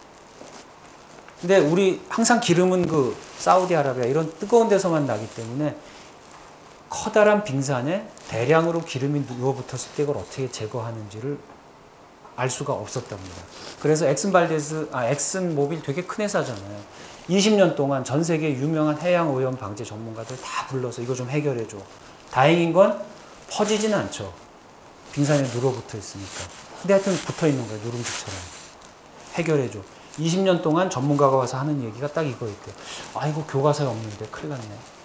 근데 우리 항상 기름은 그 사우디아라비아 이런 뜨거운 데서만 나기 때문에 커다란 빙산에 대량으로 기름이 누워붙었을 때 이걸 어떻게 제거하는지를 알 수가 없었답니다. 그래서 엑슨 발데스, 아, 엑슨 모빌 되게 큰 회사잖아요. 이십 년 동안 전 세계 유명한 해양 오염 방제 전문가들 다 불러서 이거 좀 해결해줘. 다행인 건 퍼지진 않죠. 빙산에 눌어붙어 있으니까. 근데 하여튼 붙어 있는 거예요. 누룽지처럼. 해결해줘. 이십 년 동안 전문가가 와서 하는 얘기가 딱 이거였대요. 아이고, 교과서에 없는데 큰일 났네.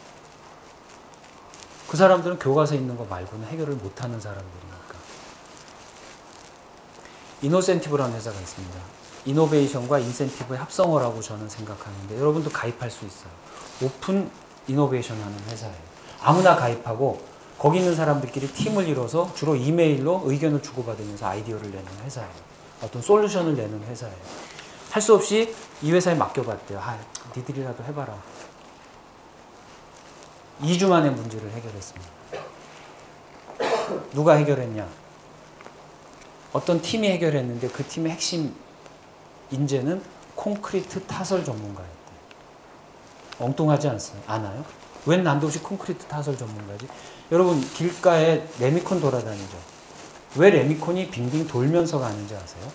그 사람들은 교과서에 있는 거 말고는 해결을 못하는 사람들이니까. 이노센티브라는 회사가 있습니다. 이노베이션과 인센티브의 합성어라고 저는 생각하는데 여러분도 가입할 수 있어요. 오픈 이노베이션 하는 회사예요. 아무나 가입하고 거기 있는 사람들끼리 팀을 이뤄서 주로 이메일로 의견을 주고받으면서 아이디어를 내는 회사예요. 어떤 솔루션을 내는 회사예요. 할 수 없이 이 회사에 맡겨봤대요. 아, 니들이라도 해봐라. 이 주 만에 문제를 해결했습니다. 누가 해결했냐? 어떤 팀이 해결했는데 그 팀의 핵심 인재는 콘크리트 타설 전문가였대요. 엉뚱하지 않습, 않아요? 웬 난도 없이 콘크리트 타설 전문가지? 여러분 길가에 레미콘 돌아다니죠? 왜 레미콘이 빙빙 돌면서 가는지 아세요?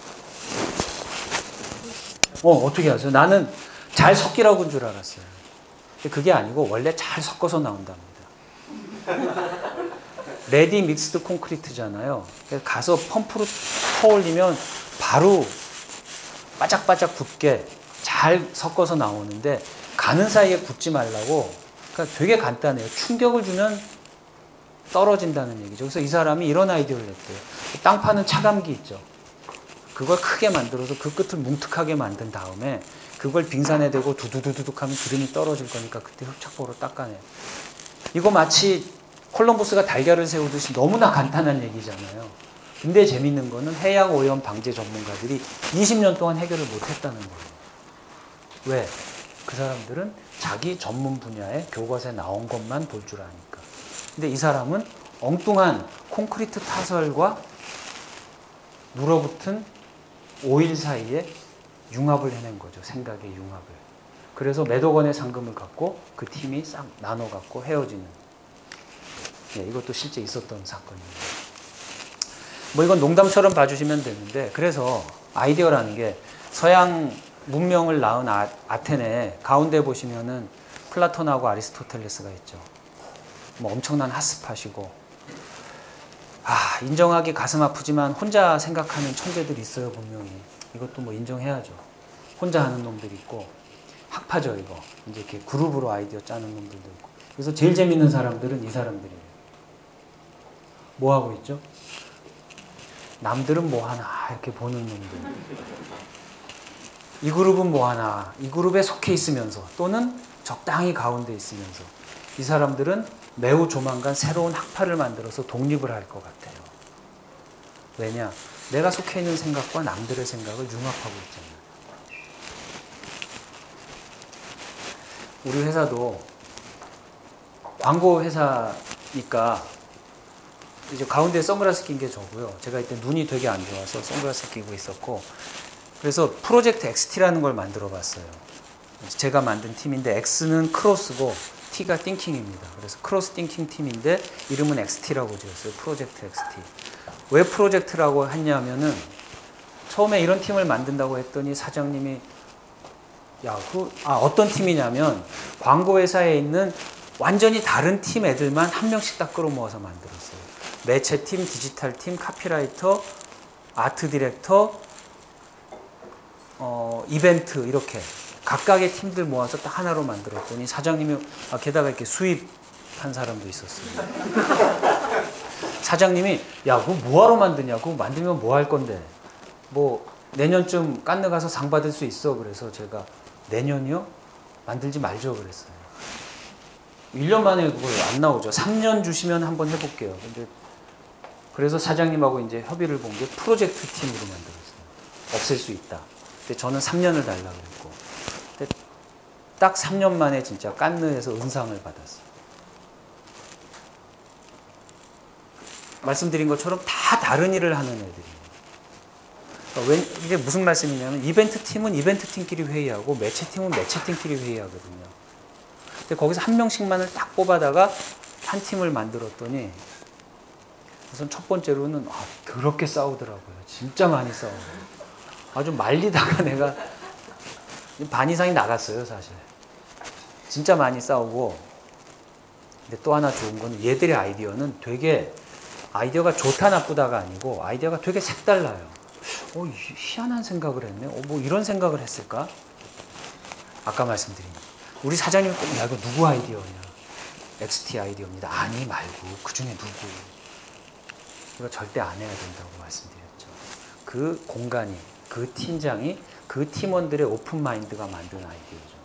어, 어떻게 아세요? 나는 잘 섞이라고 한 줄 알았어요. 근데 그게 아니고 원래 잘 섞어서 나온답니다. 레디 믹스드 콘크리트잖아요. 가서 펌프로 퍼올리면 바로 바짝바짝 굳게 잘 섞어서 나오는데 가는 사이에 굳지 말라고. 그러니까 되게 간단해요. 충격을 주면 떨어진다는 얘기죠. 그래서 이 사람이 이런 아이디어를 냈대요. 땅 파는 차감기 있죠. 그걸 크게 만들어서 그 끝을 뭉툭하게 만든 다음에 그걸 빙산에 대고 두두두두둑 하면 기름이 떨어질 거니까 그때 흡착포로 닦아내요. 이거 마치 콜럼버스가 달걀을 세우듯이 너무나 간단한 얘기잖아요. 근데 재밌는 거는 해양 오염 방제 전문가들이 이십 년 동안 해결을 못했다는 거예요. 왜? 그 사람들은 자기 전문 분야의 교과서에 나온 것만 볼 줄 아니까. 근데 이 사람은 엉뚱한 콘크리트 타설과 눌어붙은 오일 사이에 융합을 해낸 거죠. 생각의 융합을. 그래서 몇억 원의 상금을 갖고 그 팀이 싹 나눠 갖고 헤어지는. 네, 이것도 실제 있었던 사건입니다. 뭐 이건 농담처럼 봐주시면 되는데, 그래서 아이디어라는 게 서양 문명을 낳은 아, 아테네 가운데 보시면은 플라톤하고 아리스토텔레스가 있죠. 뭐 엄청난 핫스팟이고, 아, 인정하기 가슴 아프지만 혼자 생각하는 천재들이 있어요, 분명히. 이것도 뭐 인정해야죠. 혼자 하는 놈들이 있고, 학파죠, 이거. 이제 이렇게 그룹으로 아이디어 짜는 놈들도 있고. 그래서 제일 재밌는 사람들은 이 사람들이에요. 뭐 하고 있죠? 남들은 뭐 하나 이렇게 보는 놈들. 이 그룹은 뭐 하나, 이 그룹에 속해 있으면서 또는 적당히 가운데 있으면서 이 사람들은 매우 조만간 새로운 학파를 만들어서 독립을 할 것 같아요. 왜냐? 내가 속해 있는 생각과 남들의 생각을 융합하고 있잖아요. 우리 회사도 광고 회사니까 이제 가운데 선글라스 낀 게 저고요. 제가 이때 눈이 되게 안 좋아서 선글라스 끼고 있었고, 그래서 프로젝트 엑스티라는 걸 만들어 봤어요. 제가 만든 팀인데 X는 크로스고 T가 띵킹입니다. 그래서 크로스 띵킹 팀인데 이름은 엑스티라고 지었어요. 프로젝트 엑스티. 왜 프로젝트라고 했냐면은 처음에 이런 팀을 만든다고 했더니 사장님이 야, 그, 아, 어떤 팀이냐면 광고 회사에 있는 완전히 다른 팀 애들만 한 명씩 딱 끌어모아서 만들었어요. 매체팀, 디지털팀, 카피라이터, 아트 디렉터, 어, 이벤트 이렇게 각각의 팀들 모아서 딱 하나로 만들었더니 사장님이 아, 게다가 이렇게 수입한 사람도 있었어요. 사장님이 야, 그거 뭐하러 만드냐? 그거 만들면 뭐 할 건데? 뭐 내년쯤 깐느 가서 상 받을 수 있어. 그래서 제가 내년이요? 만들지 말죠 그랬어요. 일 년 만에 그걸 안 나오죠. 삼 년 주시면 한번 해볼게요. 근데 그래서 사장님하고 이제 협의를 본 게 프로젝트 팀으로 만들었어요. 없앨 수 있다. 근데 저는 삼 년을 달라고 했고, 근데 딱 삼 년 만에 진짜 깐느에서 은상을 받았어요. 말씀드린 것처럼 다 다른 일을 하는 애들이에요. 왜, 이게 무슨 말씀이냐면, 이벤트 팀은 이벤트 팀끼리 회의하고, 매체 팀은 매체 팀끼리 회의하거든요. 근데 거기서 한 명씩만을 딱 뽑아다가 한 팀을 만들었더니, 우선 첫 번째로는, 아, 그렇게 싸우더라고요. 진짜 많이 싸워요. 아주 말리다가 내가 반 이상이 나갔어요, 사실. 진짜 많이 싸우고. 근데 또 하나 좋은 건 얘들의 아이디어는 되게, 아이디어가 좋다 나쁘다가 아니고 아이디어가 되게 색달라요. 어, 희한한 생각을 했네. 어, 뭐 이런 생각을 했을까? 아까 말씀드린 우리 사장님이 꼭, 야, 이거 누구 아이디어냐? 엑스티 아이디어입니다. 아니 말고 그 중에 누구? 이거 절대 안 해야 된다고 말씀드렸죠. 그 공간이, 그 팀장이, 그 팀원들의 오픈 마인드가 만든 아이디어죠.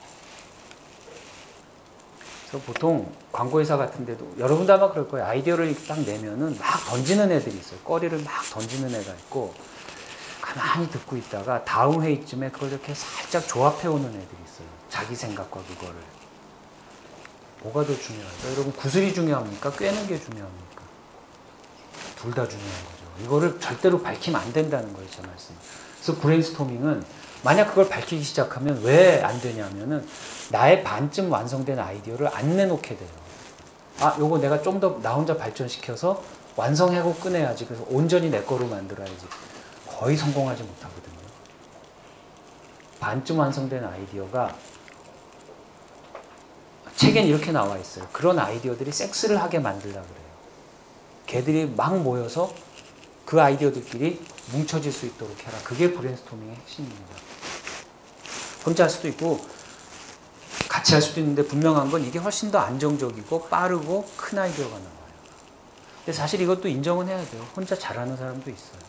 그래서 보통 광고회사 같은 데도 여러분도 아마 그럴 거예요. 아이디어를 딱 내면은 막 던지는 애들이 있어요. 꺼리를 막 던지는 애가 있고, 가만히 듣고 있다가 다음 회의쯤에 그걸 이렇게 살짝 조합해 오는 애들이 있어요. 자기 생각과 그거를. 뭐가 더 중요하죠? 여러분, 구슬이 중요합니까? 꿰는 게 중요합니까? 둘 다 중요한 거죠. 이거를 절대로 밝히면 안 된다는 거예요, 제 말씀. 그래서 브레인스토밍은 만약 그걸 밝히기 시작하면 왜 안 되냐면은 나의 반쯤 완성된 아이디어를 안 내놓게 돼요. 아, 요거 내가 좀 더 나 혼자 발전시켜서 완성하고 꺼내야지. 그래서 온전히 내 거로 만들어야지. 거의 성공하지 못하거든요. 반쯤 완성된 아이디어가, 책엔 이렇게 나와 있어요. 그런 아이디어들이 섹스를 하게 만들려고 그래요. 걔들이 막 모여서 그 아이디어들끼리 뭉쳐질 수 있도록 해라. 그게 브레인스토밍의 핵심입니다. 혼자 할 수도 있고 같이 할 수도 있는데, 분명한 건 이게 훨씬 더 안정적이고 빠르고 큰 아이디어가 나와요. 근데 사실 이것도 인정은 해야 돼요. 혼자 잘하는 사람도 있어요.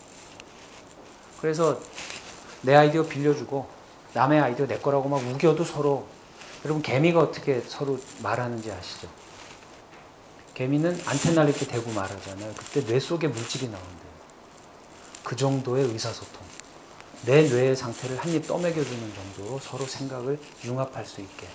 그래서 내 아이디어 빌려주고 남의 아이디어 내 거라고 막 우겨도 서로, 여러분 개미가 어떻게 서로 말하는지 아시죠? 개미는 안테나를 이렇게 대고 말하잖아요. 그때 뇌 속에 물질이 나온대요. 그 정도의 의사소통. 내 뇌의 상태를 한입 떠먹여주는 정도로 서로 생각을 융합할 수 있게.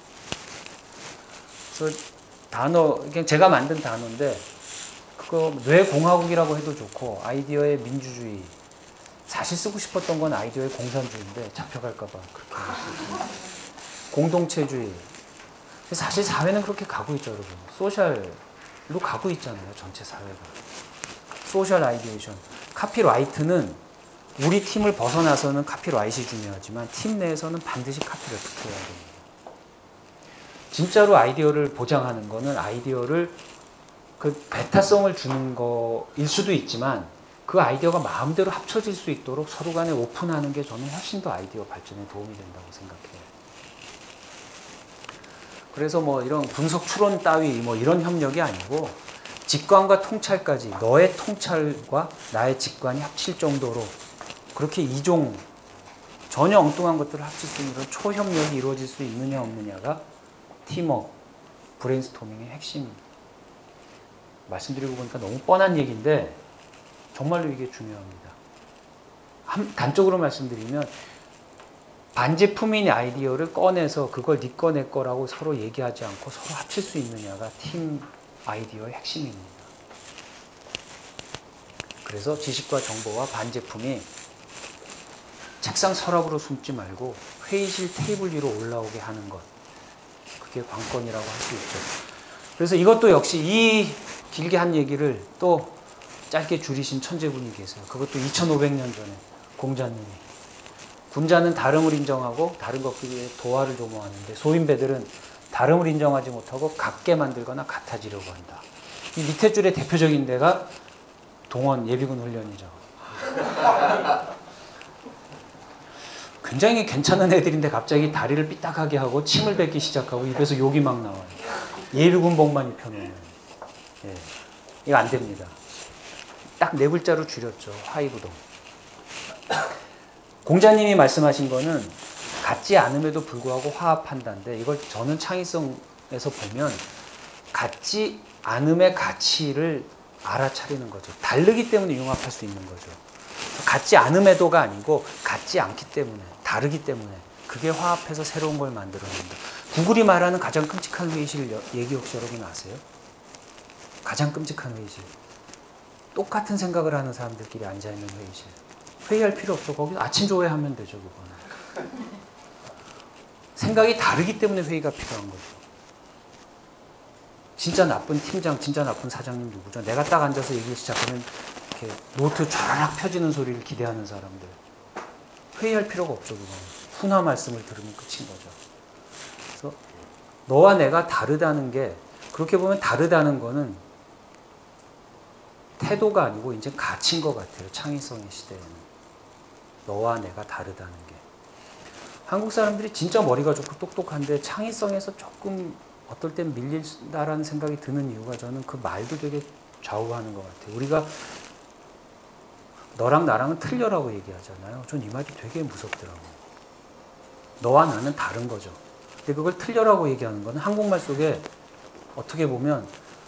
그래서 단어, 그냥 제가 만든 단어인데, 그거 뇌공화국이라고 해도 좋고, 아이디어의 민주주의. 사실 쓰고 싶었던 건 아이디어의 공산주의인데 잡혀갈까봐 그렇게 했어요. 공동체주의. 사실 사회는 그렇게 가고 있죠, 여러분. 소셜로 가고 있잖아요, 전체 사회가. 소셜 아이디에이션. 카피라이트는 우리 팀을 벗어나서는 카피라이트이 중요하지만 팀 내에서는 반드시 카피를 붙여야 됩니다. 진짜로 아이디어를 보장하는 거는 아이디어를 그 베타성을 주는 거일 수도 있지만, 그 아이디어가 마음대로 합쳐질 수 있도록 서로 간에 오픈하는 게 저는 훨씬 더 아이디어 발전에 도움이 된다고 생각해요. 그래서 뭐 이런 분석 추론 따위 뭐 이런 협력이 아니고, 직관과 통찰까지, 너의 통찰과 나의 직관이 합칠 정도로 그렇게 이종, 전혀 엉뚱한 것들을 합칠 수 있는 이런 초협력이 이루어질 수 있느냐 없느냐가 팀워크, 브레인스토밍의 핵심입니다. 말씀드리고 보니까 너무 뻔한 얘기인데 정말로 이게 중요합니다. 한, 단적으로 말씀드리면, 반제품인 아이디어를 꺼내서 그걸 네 거 내 거라고 서로 얘기하지 않고 서로 합칠 수 있느냐가 팀 아이디어의 핵심입니다. 그래서 지식과 정보와 반제품이 책상 서랍으로 숨지 말고 회의실 테이블 위로 올라오게 하는 것, 그게 관건이라고 할 수 있죠. 그래서 이것도 역시 이 길게 한 얘기를 또 짧게 줄이신 천재분이 계세요. 그것도 이천오백 년 전에 공자님이. 군자는 다름을 인정하고 다른 것끼리 도화를 도모하는데, 소인배들은 다름을 인정하지 못하고 같게 만들거나 같아지려고 한다. 이 밑에 줄의 대표적인 데가 동원 예비군 훈련이죠. 굉장히 괜찮은 애들인데 갑자기 다리를 삐딱하게 하고 침을 뱉기 시작하고 입에서 욕이 막 나와요. 예비군복만 입혀놓으면. 예. 이거 안 됩니다. 딱 네 글자로 줄였죠. 화이부동. 공자님이 말씀하신 거는 같지 않음에도 불구하고 화합한다인데, 이걸 저는 창의성에서 보면 같지 않음의 가치를 알아차리는 거죠. 다르기 때문에 융합할 수 있는 거죠. 같지 않음에도가 아니고 같지 않기 때문에, 다르기 때문에 그게 화합해서 새로운 걸 만들어낸다. 구글이 말하는 가장 끔찍한 회의실 얘기 혹시 여러분 아세요? 가장 끔찍한 회의실. 똑같은 생각을 하는 사람들끼리 앉아있는 회의실. 회의할 필요 없어. 거기서 아침 조회하면 되죠. 그거는. 생각이 다르기 때문에 회의가 필요한 거죠. 진짜 나쁜 팀장, 진짜 나쁜 사장님 누구죠? 내가 딱 앉아서 얘기 시작하면 이렇게 노트 쫙 펴지는 소리를 기대하는 사람들. 회의할 필요가 없죠. 그거는. 훈화 말씀을 들으면 끝인 거죠. 그래서 너와 내가 다르다는 게, 그렇게 보면 다르다는 거는 태도가 아니고 이제 가치인 것 같아요. 창의성의 시대에는. 너와 내가 다르다는 게. 한국 사람들이 진짜 머리가 좋고 똑똑한데 창의성에서 조금 어떨 땐 밀린다라는 생각이 드는 이유가, 저는 그 말도 되게 좌우하는 것 같아요. 우리가 너랑 나랑은 틀려라고 얘기하잖아요. 전 이 말이 되게 무섭더라고요. 너와 나는 다른 거죠. 근데 그걸 틀려라고 얘기하는 거는 한국말 속에 어떻게 보면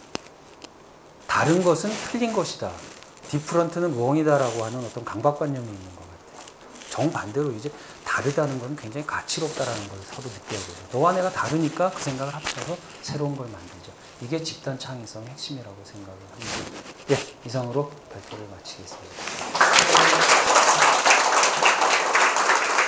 다른 것은 틀린 것이다. 디프런트는 wrong이다라고 하는 어떤 강박관념이 있는 것 같아요. 정반대로 이제 다르다는 건 굉장히 가치롭다라는 걸 서로 느껴야 되죠. 너와 내가 다르니까 그 생각을 합쳐서 새로운 걸 만들죠. 이게 집단 창의성의 핵심이라고 생각을 합니다. 예, 이상으로 발표를 마치겠습니다.